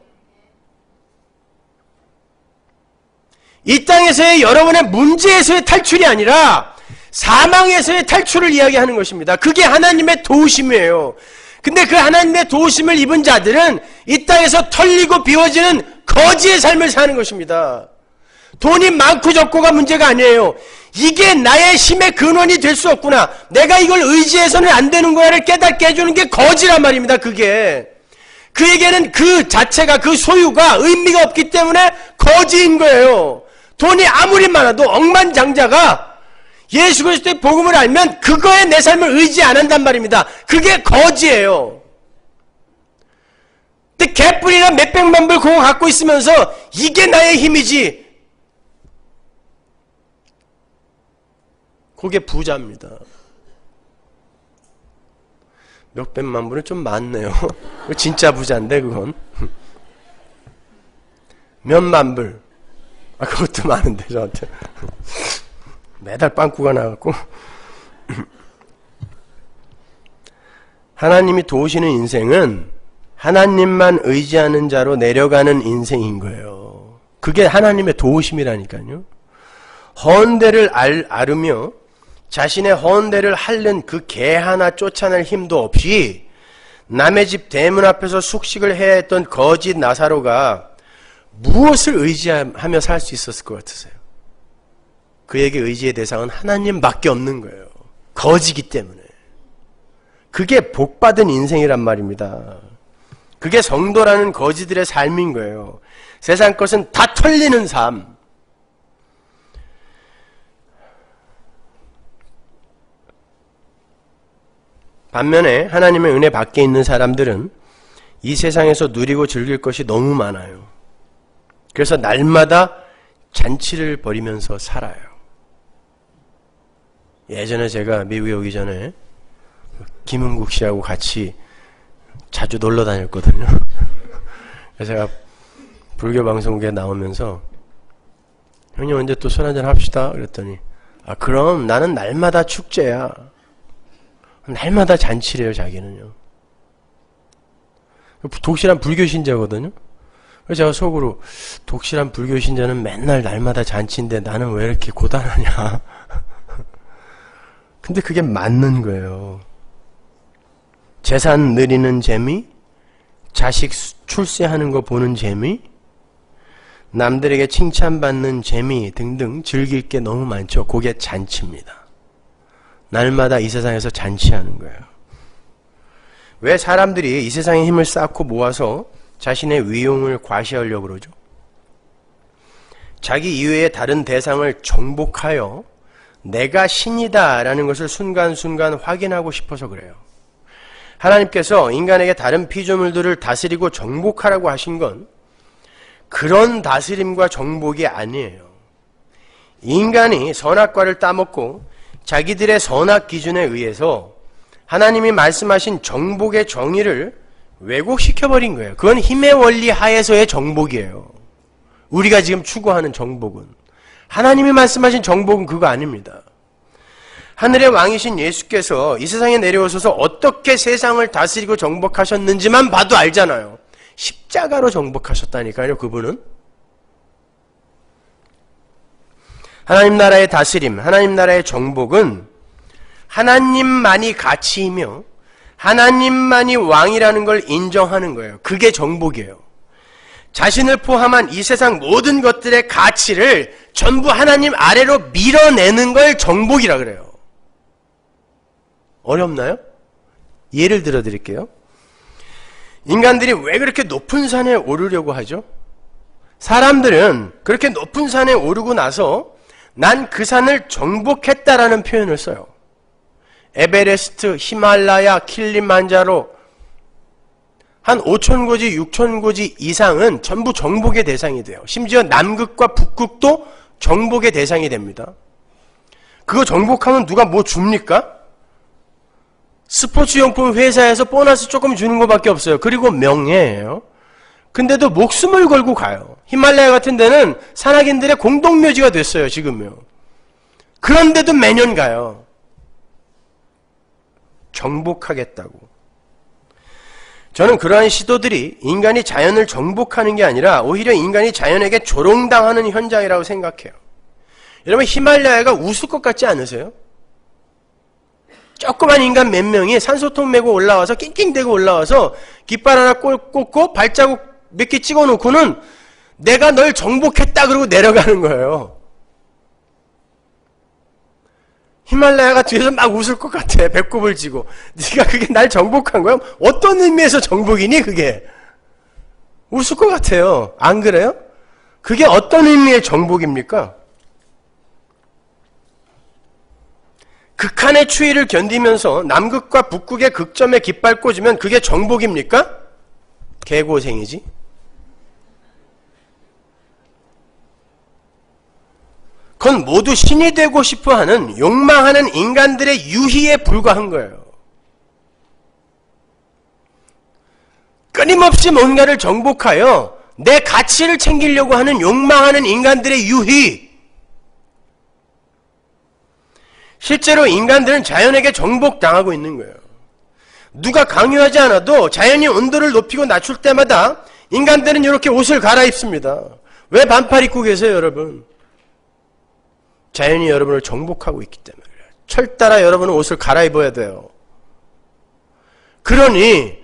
이 땅에서의 여러분의 문제에서의 탈출이 아니라 사망에서의 탈출을 이야기하는 것입니다. 그게 하나님의 도우심이에요. 근데 그 하나님의 도우심을 입은 자들은 이 땅에서 털리고 비워지는 거지의 삶을 사는 것입니다. 돈이 많고 적고가 문제가 아니에요. 이게 나의 힘의 근원이 될 수 없구나, 내가 이걸 의지해서는 안 되는 거야를 깨닫게 해주는 게 거지란 말입니다. 그게 그에게는 그 자체가, 그 소유가 의미가 없기 때문에 거지인 거예요. 돈이 아무리 많아도 억만장자가 예수 그리스도의 복음을 알면 그거에 내 삶을 의지 안 한단 말입니다. 그게 거지예요. 근데 개뿔이나 몇백만 불 그거 갖고 있으면서 이게 나의 힘이지, 그게 부자입니다. 몇백만 불은 좀 많네요. 진짜 부자인데 그건. 몇만 불. 아, 그것도 많은데 저한테. 매달 빵꾸가 나갖고. 하나님이 도우시는 인생은 하나님만 의지하는 자로 내려가는 인생인 거예요. 그게 하나님의 도우심이라니까요. 헌대를 알, 앓으며 자신의 헌대를 핥는 그 개 하나 쫓아낼 힘도 없이 남의 집 대문 앞에서 숙식을 해야 했던 거짓 나사로가 무엇을 의지하며 살 수 있었을 것 같으세요? 그에게 의지의 대상은 하나님밖에 없는 거예요. 거지기 때문에. 그게 복받은 인생이란 말입니다. 그게 성도라는 거지들의 삶인 거예요. 세상 것은 다 털리는 삶. 반면에 하나님의 은혜 밖에 있는 사람들은 이 세상에서 누리고 즐길 것이 너무 많아요. 그래서 날마다 잔치를 벌이면서 살아요. 예전에 제가 미국에 오기 전에 김은국 씨하고 같이 자주 놀러 다녔거든요. 그래서 제가 불교 방송국에 나오면서 형님 언제 또 술 한잔 합시다 그랬더니 아 그럼 나는 날마다 축제야. 날마다 잔치래요 자기는요. 독실한 불교 신자거든요. 그래서 제가 속으로 독실한 불교 신자는 맨날 날마다 잔치인데 나는 왜 이렇게 고단하냐. 근데 그게 맞는 거예요. 재산 늘리는 재미, 자식 출세하는 거 보는 재미, 남들에게 칭찬받는 재미 등등 즐길 게 너무 많죠. 그게 잔치입니다. 날마다 이 세상에서 잔치하는 거예요. 왜 사람들이 이 세상의 힘을 쌓고 모아서 자신의 위용을 과시하려고 그러죠? 자기 이외의 다른 대상을 정복하여 내가 신이다 라는 것을 순간순간 확인하고 싶어서 그래요. 하나님께서 인간에게 다른 피조물들을 다스리고 정복하라고 하신 건 그런 다스림과 정복이 아니에요. 인간이 선악과를 따먹고 자기들의 선악 기준에 의해서 하나님이 말씀하신 정복의 정의를 왜곡시켜버린 거예요. 그건 힘의 원리 하에서의 정복이에요. 우리가 지금 추구하는 정복은. 하나님이 말씀하신 정복은 그거 아닙니다. 하늘의 왕이신 예수께서 이 세상에 내려오셔서 어떻게 세상을 다스리고 정복하셨는지만 봐도 알잖아요. 십자가로 정복하셨다니까요, 그분은. 하나님 나라의 다스림, 하나님 나라의 정복은 하나님만이 가치이며 하나님만이 왕이라는 걸 인정하는 거예요. 그게 정복이에요. 자신을 포함한 이 세상 모든 것들의 가치를 전부 하나님 아래로 밀어내는 걸 정복이라 그래요. 어렵나요? 예를 들어 드릴게요. 인간들이 왜 그렇게 높은 산에 오르려고 하죠? 사람들은 그렇게 높은 산에 오르고 나서 난 그 산을 정복했다라는 표현을 써요. 에베레스트, 히말라야, 킬리만자로 한 오천 고지, 육천 고지 이상은 전부 정복의 대상이 돼요. 심지어 남극과 북극도 정복의 대상이 됩니다. 그거 정복하면 누가 뭐 줍니까? 스포츠용품 회사에서 보너스 조금 주는 것밖에 없어요. 그리고 명예예요. 근데도 목숨을 걸고 가요. 히말라야 같은 데는 산악인들의 공동묘지가 됐어요, 지금요. 그런데도 매년 가요. 정복하겠다고. 저는 그러한 시도들이 인간이 자연을 정복하는 게 아니라 오히려 인간이 자연에게 조롱당하는 현장이라고 생각해요. 여러분, 히말라야가 웃을 것 같지 않으세요? 조그만 인간 몇 명이 산소통 메고 올라와서 낑낑대고 올라와서 깃발 하나 꽂고 발자국 몇 개 찍어놓고는 내가 널 정복했다 그러고 내려가는 거예요. 히말라야가 뒤에서 막 웃을 것 같아. 배꼽을 쥐고. 네가 그게 날 정복한 거야? 어떤 의미에서 정복이니 그게? 웃을 것 같아요. 안 그래요? 그게 어떤 의미의 정복입니까? 극한의 추위를 견디면서 남극과 북극의 극점에 깃발 꽂으면 그게 정복입니까? 개고생이지. 그건 모두 신이 되고 싶어하는 욕망하는 인간들의 유희에 불과한 거예요. 끊임없이 뭔가를 정복하여 내 가치를 챙기려고 하는 욕망하는 인간들의 유희. 실제로 인간들은 자연에게 정복당하고 있는 거예요. 누가 강요하지 않아도 자연이 온도를 높이고 낮출 때마다 인간들은 이렇게 옷을 갈아입습니다. 왜 반팔 입고 계세요, 여러분? 자연이 여러분을 정복하고 있기 때문에 그래요. 철 따라 여러분은 옷을 갈아입어야 돼요. 그러니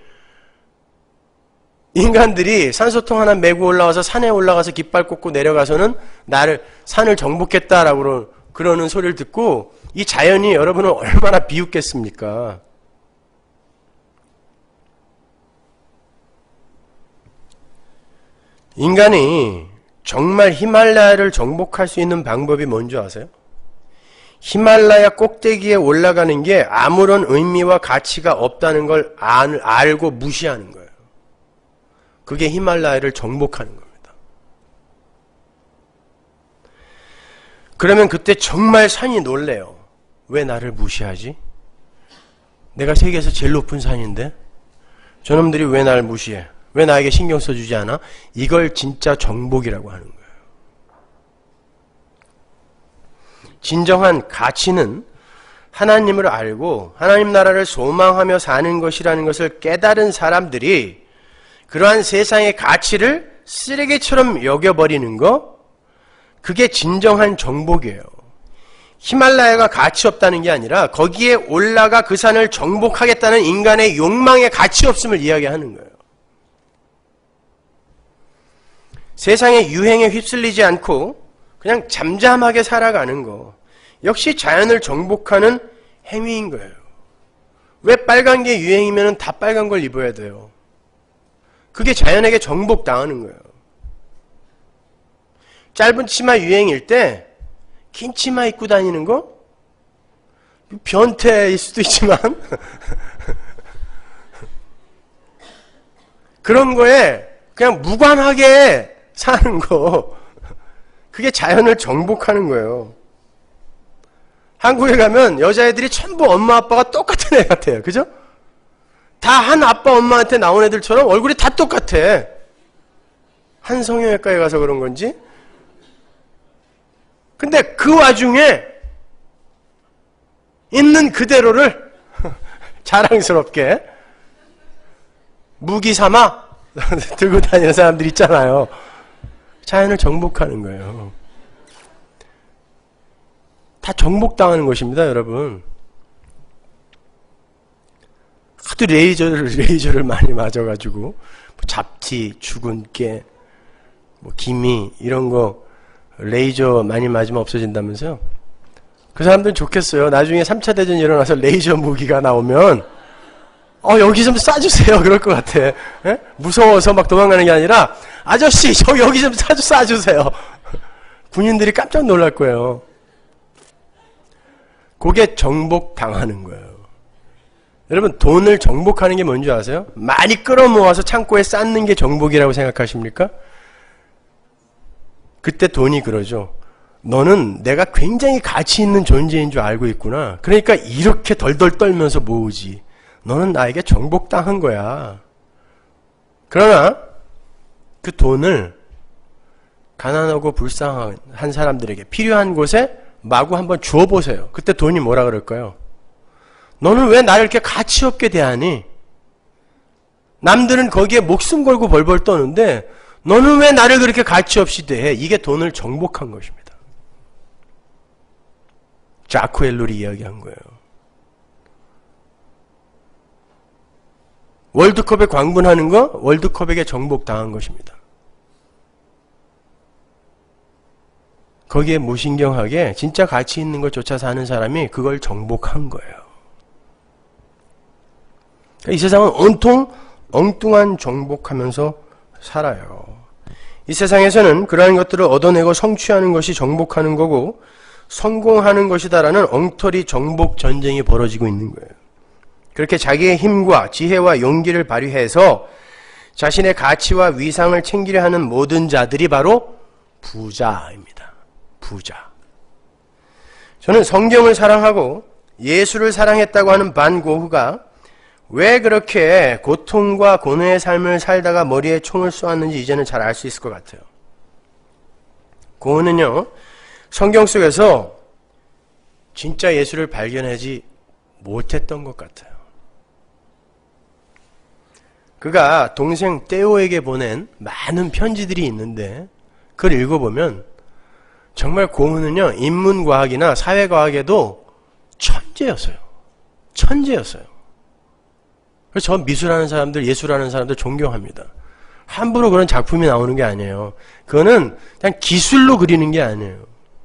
인간들이 산소통 하나 메고 올라와서 산에 올라가서 깃발 꽂고 내려가서는 나를 산을 정복했다라고 그러는 소리를 듣고 이 자연이 여러분을 얼마나 비웃겠습니까? 인간이 정말 히말라야를 정복할 수 있는 방법이 뭔지 아세요? 히말라야 꼭대기에 올라가는 게 아무런 의미와 가치가 없다는 걸 알, 알고 무시하는 거예요. 그게 히말라야를 정복하는 겁니다. 그러면 그때 정말 산이 놀래요. 왜 나를 무시하지? 내가 세계에서 제일 높은 산인데 저놈들이 왜 나를 무시해? 왜 나에게 신경 써주지 않아? 이걸 진짜 정복이라고 하는 거예요. 진정한 가치는 하나님을 알고 하나님 나라를 소망하며 사는 것이라는 것을 깨달은 사람들이 그러한 세상의 가치를 쓰레기처럼 여겨버리는 거, 그게 진정한 정복이에요. 히말라야가 가치 없다는 게 아니라 거기에 올라가 그 산을 정복하겠다는 인간의 욕망의 가치 없음을 이야기하는 거예요. 세상의 유행에 휩쓸리지 않고 그냥 잠잠하게 살아가는 거, 역시 자연을 정복하는 행위인 거예요. 왜 빨간 게 유행이면 다 빨간 걸 입어야 돼요? 그게 자연에게 정복당하는 거예요. 짧은 치마 유행일 때 긴 치마 입고 다니는 거? 변태일 수도 있지만 그런 거에 그냥 무관하게 사는 거, 그게 자연을 정복하는 거예요. 한국에 가면 여자애들이 전부 엄마 아빠가 똑같은 애 같아요. 그죠? 다 한 아빠 엄마한테 나온 애들처럼 얼굴이 다 똑같아. 한 성형외과에 가서 그런 건지. 근데 그 와중에 있는 그대로를 자랑스럽게 무기 삼아 들고 다니는 사람들 있잖아요. 자연을 정복하는 거예요. 다 정복당하는 것입니다, 여러분. 하도 레이저를, 레이저를 많이 맞아가지고, 뭐 잡티, 죽은 깨, 뭐 기미, 이런 거, 레이저 많이 맞으면 없어진다면서요? 그 사람들은 좋겠어요. 나중에 삼 차 대전이 일어나서 레이저 무기가 나오면, 어, 여기 좀 쏴주세요. 그럴 것 같아. 에? 무서워서 막 도망가는 게 아니라, 아저씨, 저 여기 좀 쏴주세요. 군인들이 깜짝 놀랄 거예요. 그게 정복당하는 거예요. 여러분, 돈을 정복하는 게 뭔지 아세요? 많이 끌어모아서 창고에 쌓는 게 정복이라고 생각하십니까? 그때 돈이 그러죠. 너는 내가 굉장히 가치 있는 존재인 줄 알고 있구나. 그러니까 이렇게 덜덜 떨면서 모으지. 너는 나에게 정복당한 거야. 그러나 그 돈을 가난하고 불쌍한 사람들에게 필요한 곳에 마구 한번 주어보세요. 그때 돈이 뭐라 그럴까요? 너는 왜 나를 이렇게 가치 없게 대하니? 남들은 거기에 목숨 걸고 벌벌 떠는데 너는 왜 나를 그렇게 가치 없이 대해? 이게 돈을 정복한 것입니다. 자크 엘룰이 이야기한 거예요. 월드컵에 광분하는 거, 월드컵에게 정복당한 것입니다. 거기에 무신경하게 진짜 가치 있는 것조차 사는 사람이 그걸 정복한 거예요. 이 세상은 온통 엉뚱한 정복하면서 살아요. 이 세상에서는 그러한 것들을 얻어내고 성취하는 것이 정복하는 거고 성공하는 것이다라는 엉터리 정복 전쟁이 벌어지고 있는 거예요. 그렇게 자기의 힘과 지혜와 용기를 발휘해서 자신의 가치와 위상을 챙기려 하는 모든 자들이 바로 부자입니다. 부자. 저는 성경을 사랑하고 예수를 사랑했다고 하는 반 고흐가 왜 그렇게 고통과 고뇌의 삶을 살다가 머리에 총을 쏘았는지 이제는 잘 알 수 있을 것 같아요. 고흐는요, 성경 속에서 진짜 예수를 발견하지 못했던 것 같아요. 그가 동생 떼오에게 보낸 많은 편지들이 있는데 그걸 읽어보면 정말 고흐는요, 인문과학이나 사회과학에도 천재였어요. 천재였어요. 그래서 저 미술하는 사람들, 예술하는 사람들 존경합니다. 함부로 그런 작품이 나오는 게 아니에요. 그거는 그냥 기술로 그리는 게 아니에요.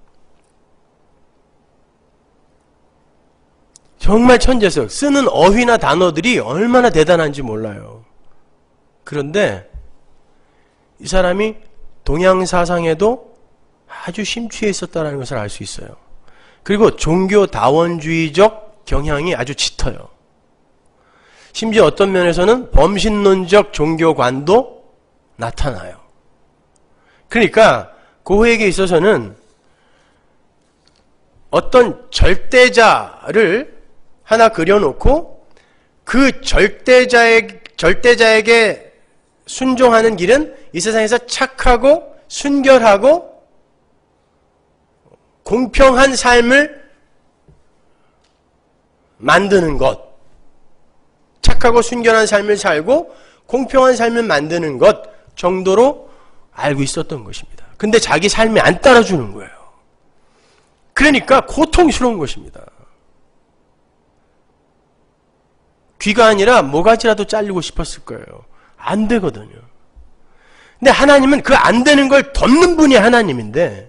정말 천재였어요. 쓰는 어휘나 단어들이 얼마나 대단한지 몰라요. 그런데 이 사람이 동양 사상에도 아주 심취해 있었다는 것을 알 수 있어요. 그리고 종교 다원주의적 경향이 아주 짙어요. 심지어 어떤 면에서는 범신론적 종교관도 나타나요. 그러니까 고흐에게 있어서는 어떤 절대자를 하나 그려놓고 그 절대자의, 절대자에게 순종하는 길은 이 세상에서 착하고 순결하고 공평한 삶을 만드는 것, 착하고 순결한 삶을 살고 공평한 삶을 만드는 것 정도로 알고 있었던 것입니다. 근데 자기 삶에 안 따라주는 거예요. 그러니까 고통스러운 것입니다. 귀가 아니라 모가지라도 잘리고 싶었을 거예요. 안 되거든요. 근데 하나님은 그 안 되는 걸 덮는 분이 하나님인데,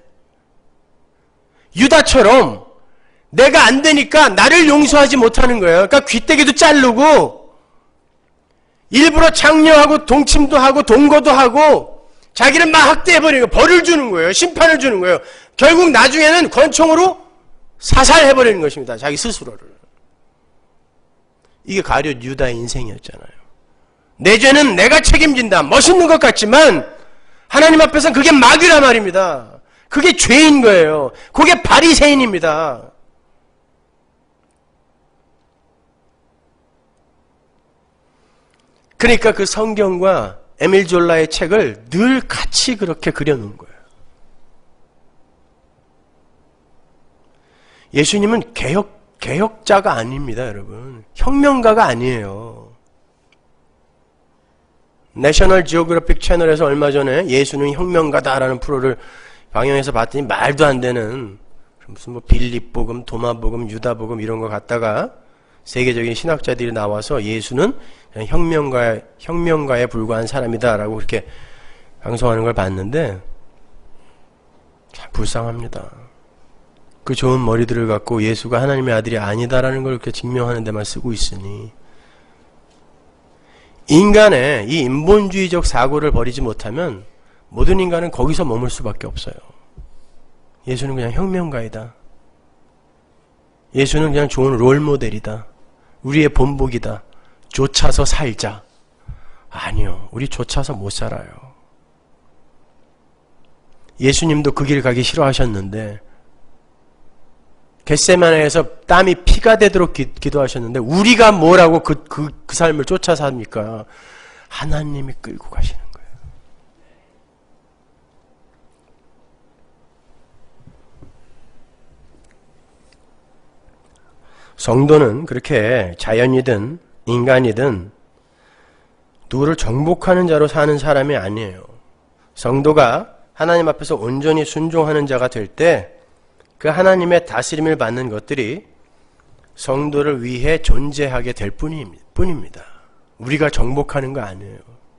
유다처럼 내가 안 되니까 나를 용서하지 못하는 거예요. 그러니까 귀때기도 자르고 일부러 장려하고 동침도 하고 동거도 하고 자기를 막 학대해버리는 거예요. 벌을 주는 거예요. 심판을 주는 거예요. 결국 나중에는 권총으로 사살해버리는 것입니다. 자기 스스로를. 이게 가룟 유다의 인생이었잖아요. 내 죄는 내가 책임진다. 멋있는 것 같지만 하나님 앞에서는 그게 마귀란 말입니다. 그게 죄인 거예요. 그게 바리새인입니다. 그러니까 그 성경과 에밀 졸라의 책을 늘 같이 그렇게 그려놓은 거예요. 예수님은 개혁, 개혁자가 아닙니다, 여러분. 혁명가가 아니에요. 내셔널 지오그래픽 채널에서 얼마 전에 예수는 혁명가다라는 프로를 방영해서 봤더니 말도 안 되는 무슨 뭐 빌립복음, 도마복음, 유다복음 이런 거 갖다가 세계적인 신학자들이 나와서 예수는 그냥 혁명가, 혁명가에 불과한 사람이다라고 그렇게 방송하는 걸 봤는데 참 불쌍합니다. 그 좋은 머리들을 갖고 예수가 하나님의 아들이 아니다라는 걸 그렇게 증명하는 데만 쓰고 있으니 인간의 이 인본주의적 사고를 버리지 못하면 모든 인간은 거기서 머물 수밖에 없어요. 예수는 그냥 혁명가이다. 예수는 그냥 좋은 롤모델이다. 우리의 본보기다. 좇아서 살자. 아니요. 우리 좇아서 못 살아요. 예수님도 그 길 가기 싫어하셨는데 겟세마네에서 땀이 피가 되도록 기, 기도하셨는데 우리가 뭐라고 그, 그, 그 삶을 쫓아 삽니까? 하나님이 끌고 가시는 거예요. 성도는 그렇게 자연이든 인간이든 누구를 정복하는 자로 사는 사람이 아니에요. 성도가 하나님 앞에서 온전히 순종하는 자가 될 때 그 하나님의 다스림을 받는 것들이 성도를 위해 존재하게 될 뿐입니다. 우리가 정복하는 거 아니에요.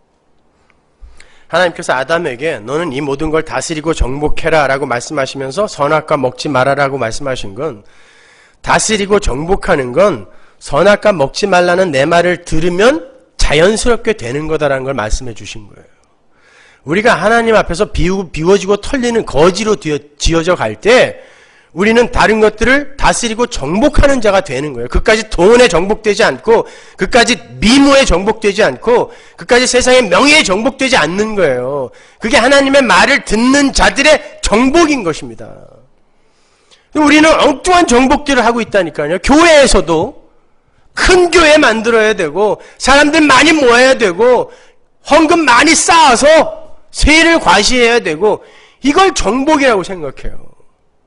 하나님께서 아담에게 너는 이 모든 걸 다스리고 정복해라 라고 말씀하시면서 선악과 먹지 말아라고 말씀하신 건 다스리고 정복하는 건 선악과 먹지 말라는 내 말을 들으면 자연스럽게 되는 거다라는 걸 말씀해 주신 거예요. 우리가 하나님 앞에서 비우, 비워지고 털리는 거지로 지어져 갈 때 우리는 다른 것들을 다스리고 정복하는 자가 되는 거예요. 그까지 돈에 정복되지 않고 그까지 미모에 정복되지 않고 그까지 세상의 명예에 정복되지 않는 거예요. 그게 하나님의 말을 듣는 자들의 정복인 것입니다. 우리는 엉뚱한 정복들을 하고 있다니까요. 교회에서도 큰 교회 만들어야 되고 사람들 많이 모아야 되고 헌금 많이 쌓아서 세를 과시해야 되고 이걸 정복이라고 생각해요.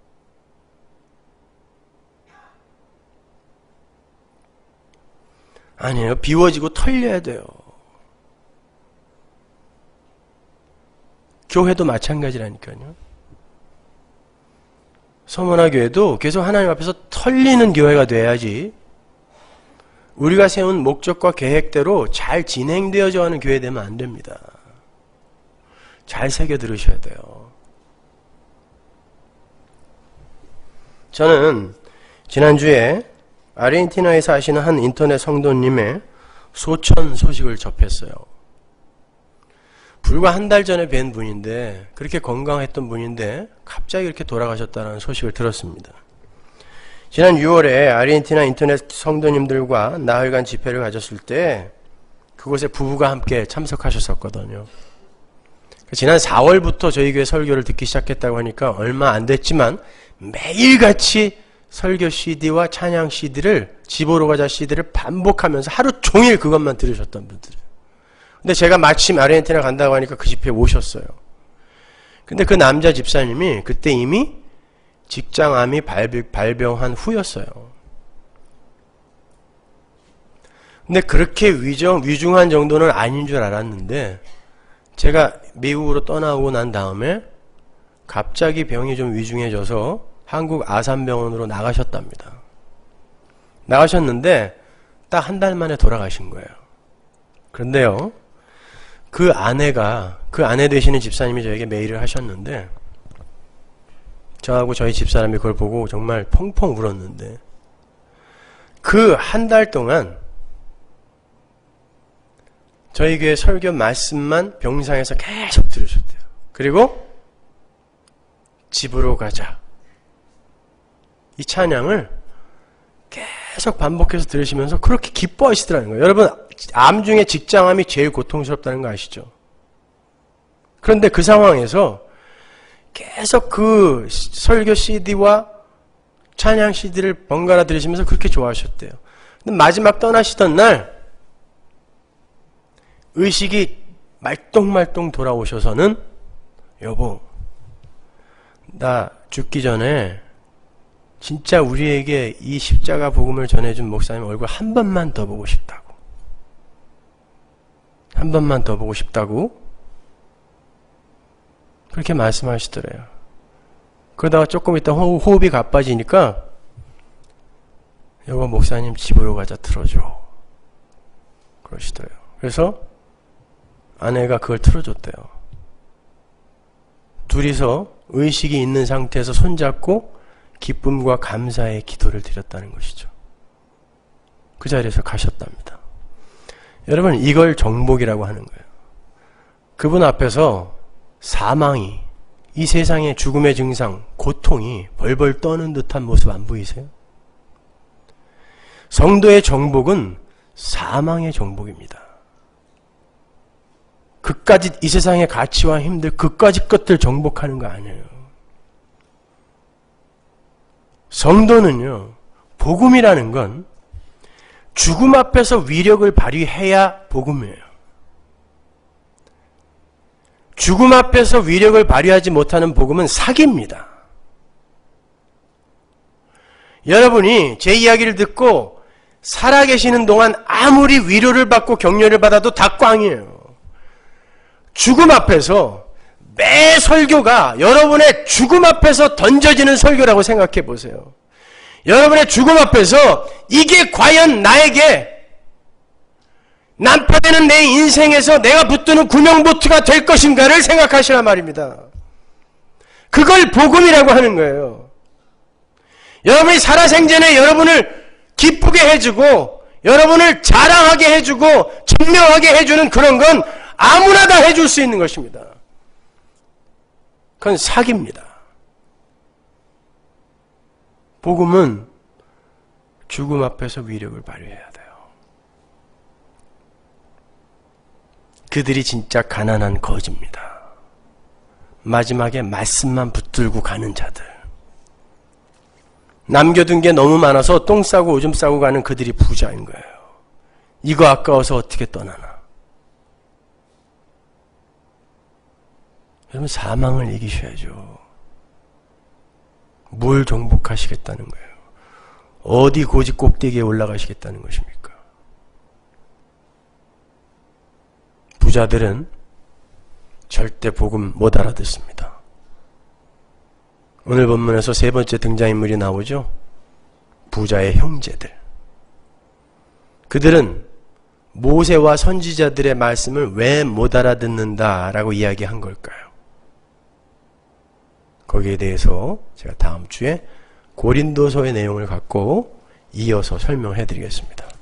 아니에요. 비워지고 털려야 돼요. 교회도 마찬가지라니까요. 서문화교회도 계속 하나님 앞에서 털리는 교회가 돼야지 우리가 세운 목적과 계획대로 잘 진행되어져 가는 교회 되면 안 됩니다. 잘 새겨 들으셔야 돼요. 저는 지난주에 아르헨티나에 사시는 한 인터넷 성도님의 소천 소식을 접했어요. 불과 한 달 전에 뵌 분인데, 그렇게 건강했던 분인데 갑자기 이렇게 돌아가셨다는 소식을 들었습니다. 지난 유월에 아르헨티나 인터넷 성도님들과 나흘간 집회를 가졌을 때 그곳에 부부가 함께 참석하셨었거든요. 지난 사월부터 저희 교회 설교를 듣기 시작했다고 하니까 얼마 안 됐지만 매일같이 설교 씨디와 찬양 씨디를, 집으로 가자 씨디를 반복하면서 하루 종일 그것만 들으셨던 분들이에요. 근데 제가 마침 아르헨티나 간다고 하니까 그 집회에 오셨어요. 근데 그 남자 집사님이 그때 이미 직장암이 발병한 후였어요. 근데 그렇게 위중, 위중한 정도는 아닌 줄 알았는데 제가 미국으로 떠나오고 난 다음에 갑자기 병이 좀 위중해져서 한국 아산병원으로 나가셨답니다. 나가셨는데 딱 한 달 만에 돌아가신 거예요. 그런데요, 그 아내가, 그 아내 되시는 집사님이 저에게 메일을 하셨는데 저하고 저희 집사람이 그걸 보고 정말 펑펑 울었는데, 그 한 달 동안 저희 교회 설교 말씀만 병상에서 계속 들으셨대요. 그리고 집으로 가자, 이 찬양을 계속 반복해서 들으시면서 그렇게 기뻐하시더라는 거예요. 여러분, 암 중에 직장암이 제일 고통스럽다는 거 아시죠? 그런데 그 상황에서 계속 그 설교 씨디와 찬양 씨디를 번갈아 들으시면서 그렇게 좋아하셨대요. 근데 마지막 떠나시던 날 의식이 말똥말똥 돌아오셔서는, 여보, 나 죽기 전에 진짜 우리에게 이 십자가 복음을 전해준 목사님 얼굴 한 번만 더 보고 싶다고. 한 번만 더 보고 싶다고 그렇게 말씀하시더래요. 그러다가 조금 있다 호흡, 호흡이 가빠지니까, 여보, 목사님 집으로 가자 틀어줘, 그러시더래요. 그래서 아내가 그걸 틀어줬대요. 둘이서 의식이 있는 상태에서 손잡고 기쁨과 감사의 기도를 드렸다는 것이죠. 그 자리에서 가셨답니다. 여러분, 이걸 정복이라고 하는 거예요. 그분 앞에서 사망이, 이 세상의 죽음의 증상, 고통이 벌벌 떠는 듯한 모습 안 보이세요? 성도의 정복은 사망의 정복입니다. 그까짓 이 세상의 가치와 힘들, 그까짓 것들 정복하는 거 아니에요. 성도는요, 복음이라는 건 죽음 앞에서 위력을 발휘해야 복음이에요. 죽음 앞에서 위력을 발휘하지 못하는 복음은 사기입니다. 여러분이 제 이야기를 듣고 살아계시는 동안 아무리 위로를 받고 격려를 받아도 다 꽝이에요. 죽음 앞에서 매 설교가 여러분의 죽음 앞에서 던져지는 설교라고 생각해 보세요. 여러분의 죽음 앞에서 이게 과연 나에게 난파되는 내 인생에서 내가 붙드는 구명보트가 될 것인가를 생각하시란 말입니다. 그걸 복음이라고 하는 거예요. 여러분이 살아생전에 여러분을 기쁘게 해주고 여러분을 자랑하게 해주고 증명하게 해주는 그런 건 아무나 다 해줄 수 있는 것입니다. 그건 사기입니다. 복음은 죽음 앞에서 위력을 발휘해야 돼요. 그들이 진짜 가난한 거지입니다. 마지막에 말씀만 붙들고 가는 자들. 남겨둔 게 너무 많아서 똥 싸고 오줌 싸고 가는 그들이 부자인 거예요. 이거 아까워서 어떻게 떠나나. 여러분, 사망을 이기셔야죠. 뭘 정복하시겠다는 거예요? 어디 고지 꼭대기에 올라가시겠다는 것입니까? 부자들은 절대 복음 못 알아듣습니다. 오늘 본문에서 세 번째 등장인물이 나오죠. 부자의 형제들. 그들은 모세와 선지자들의 말씀을 왜 못 알아듣는다라고 이야기한 걸까요? 거기에 대해서 제가 다음 주에 고린도서의 내용을 갖고 이어서 설명해 드리겠습니다.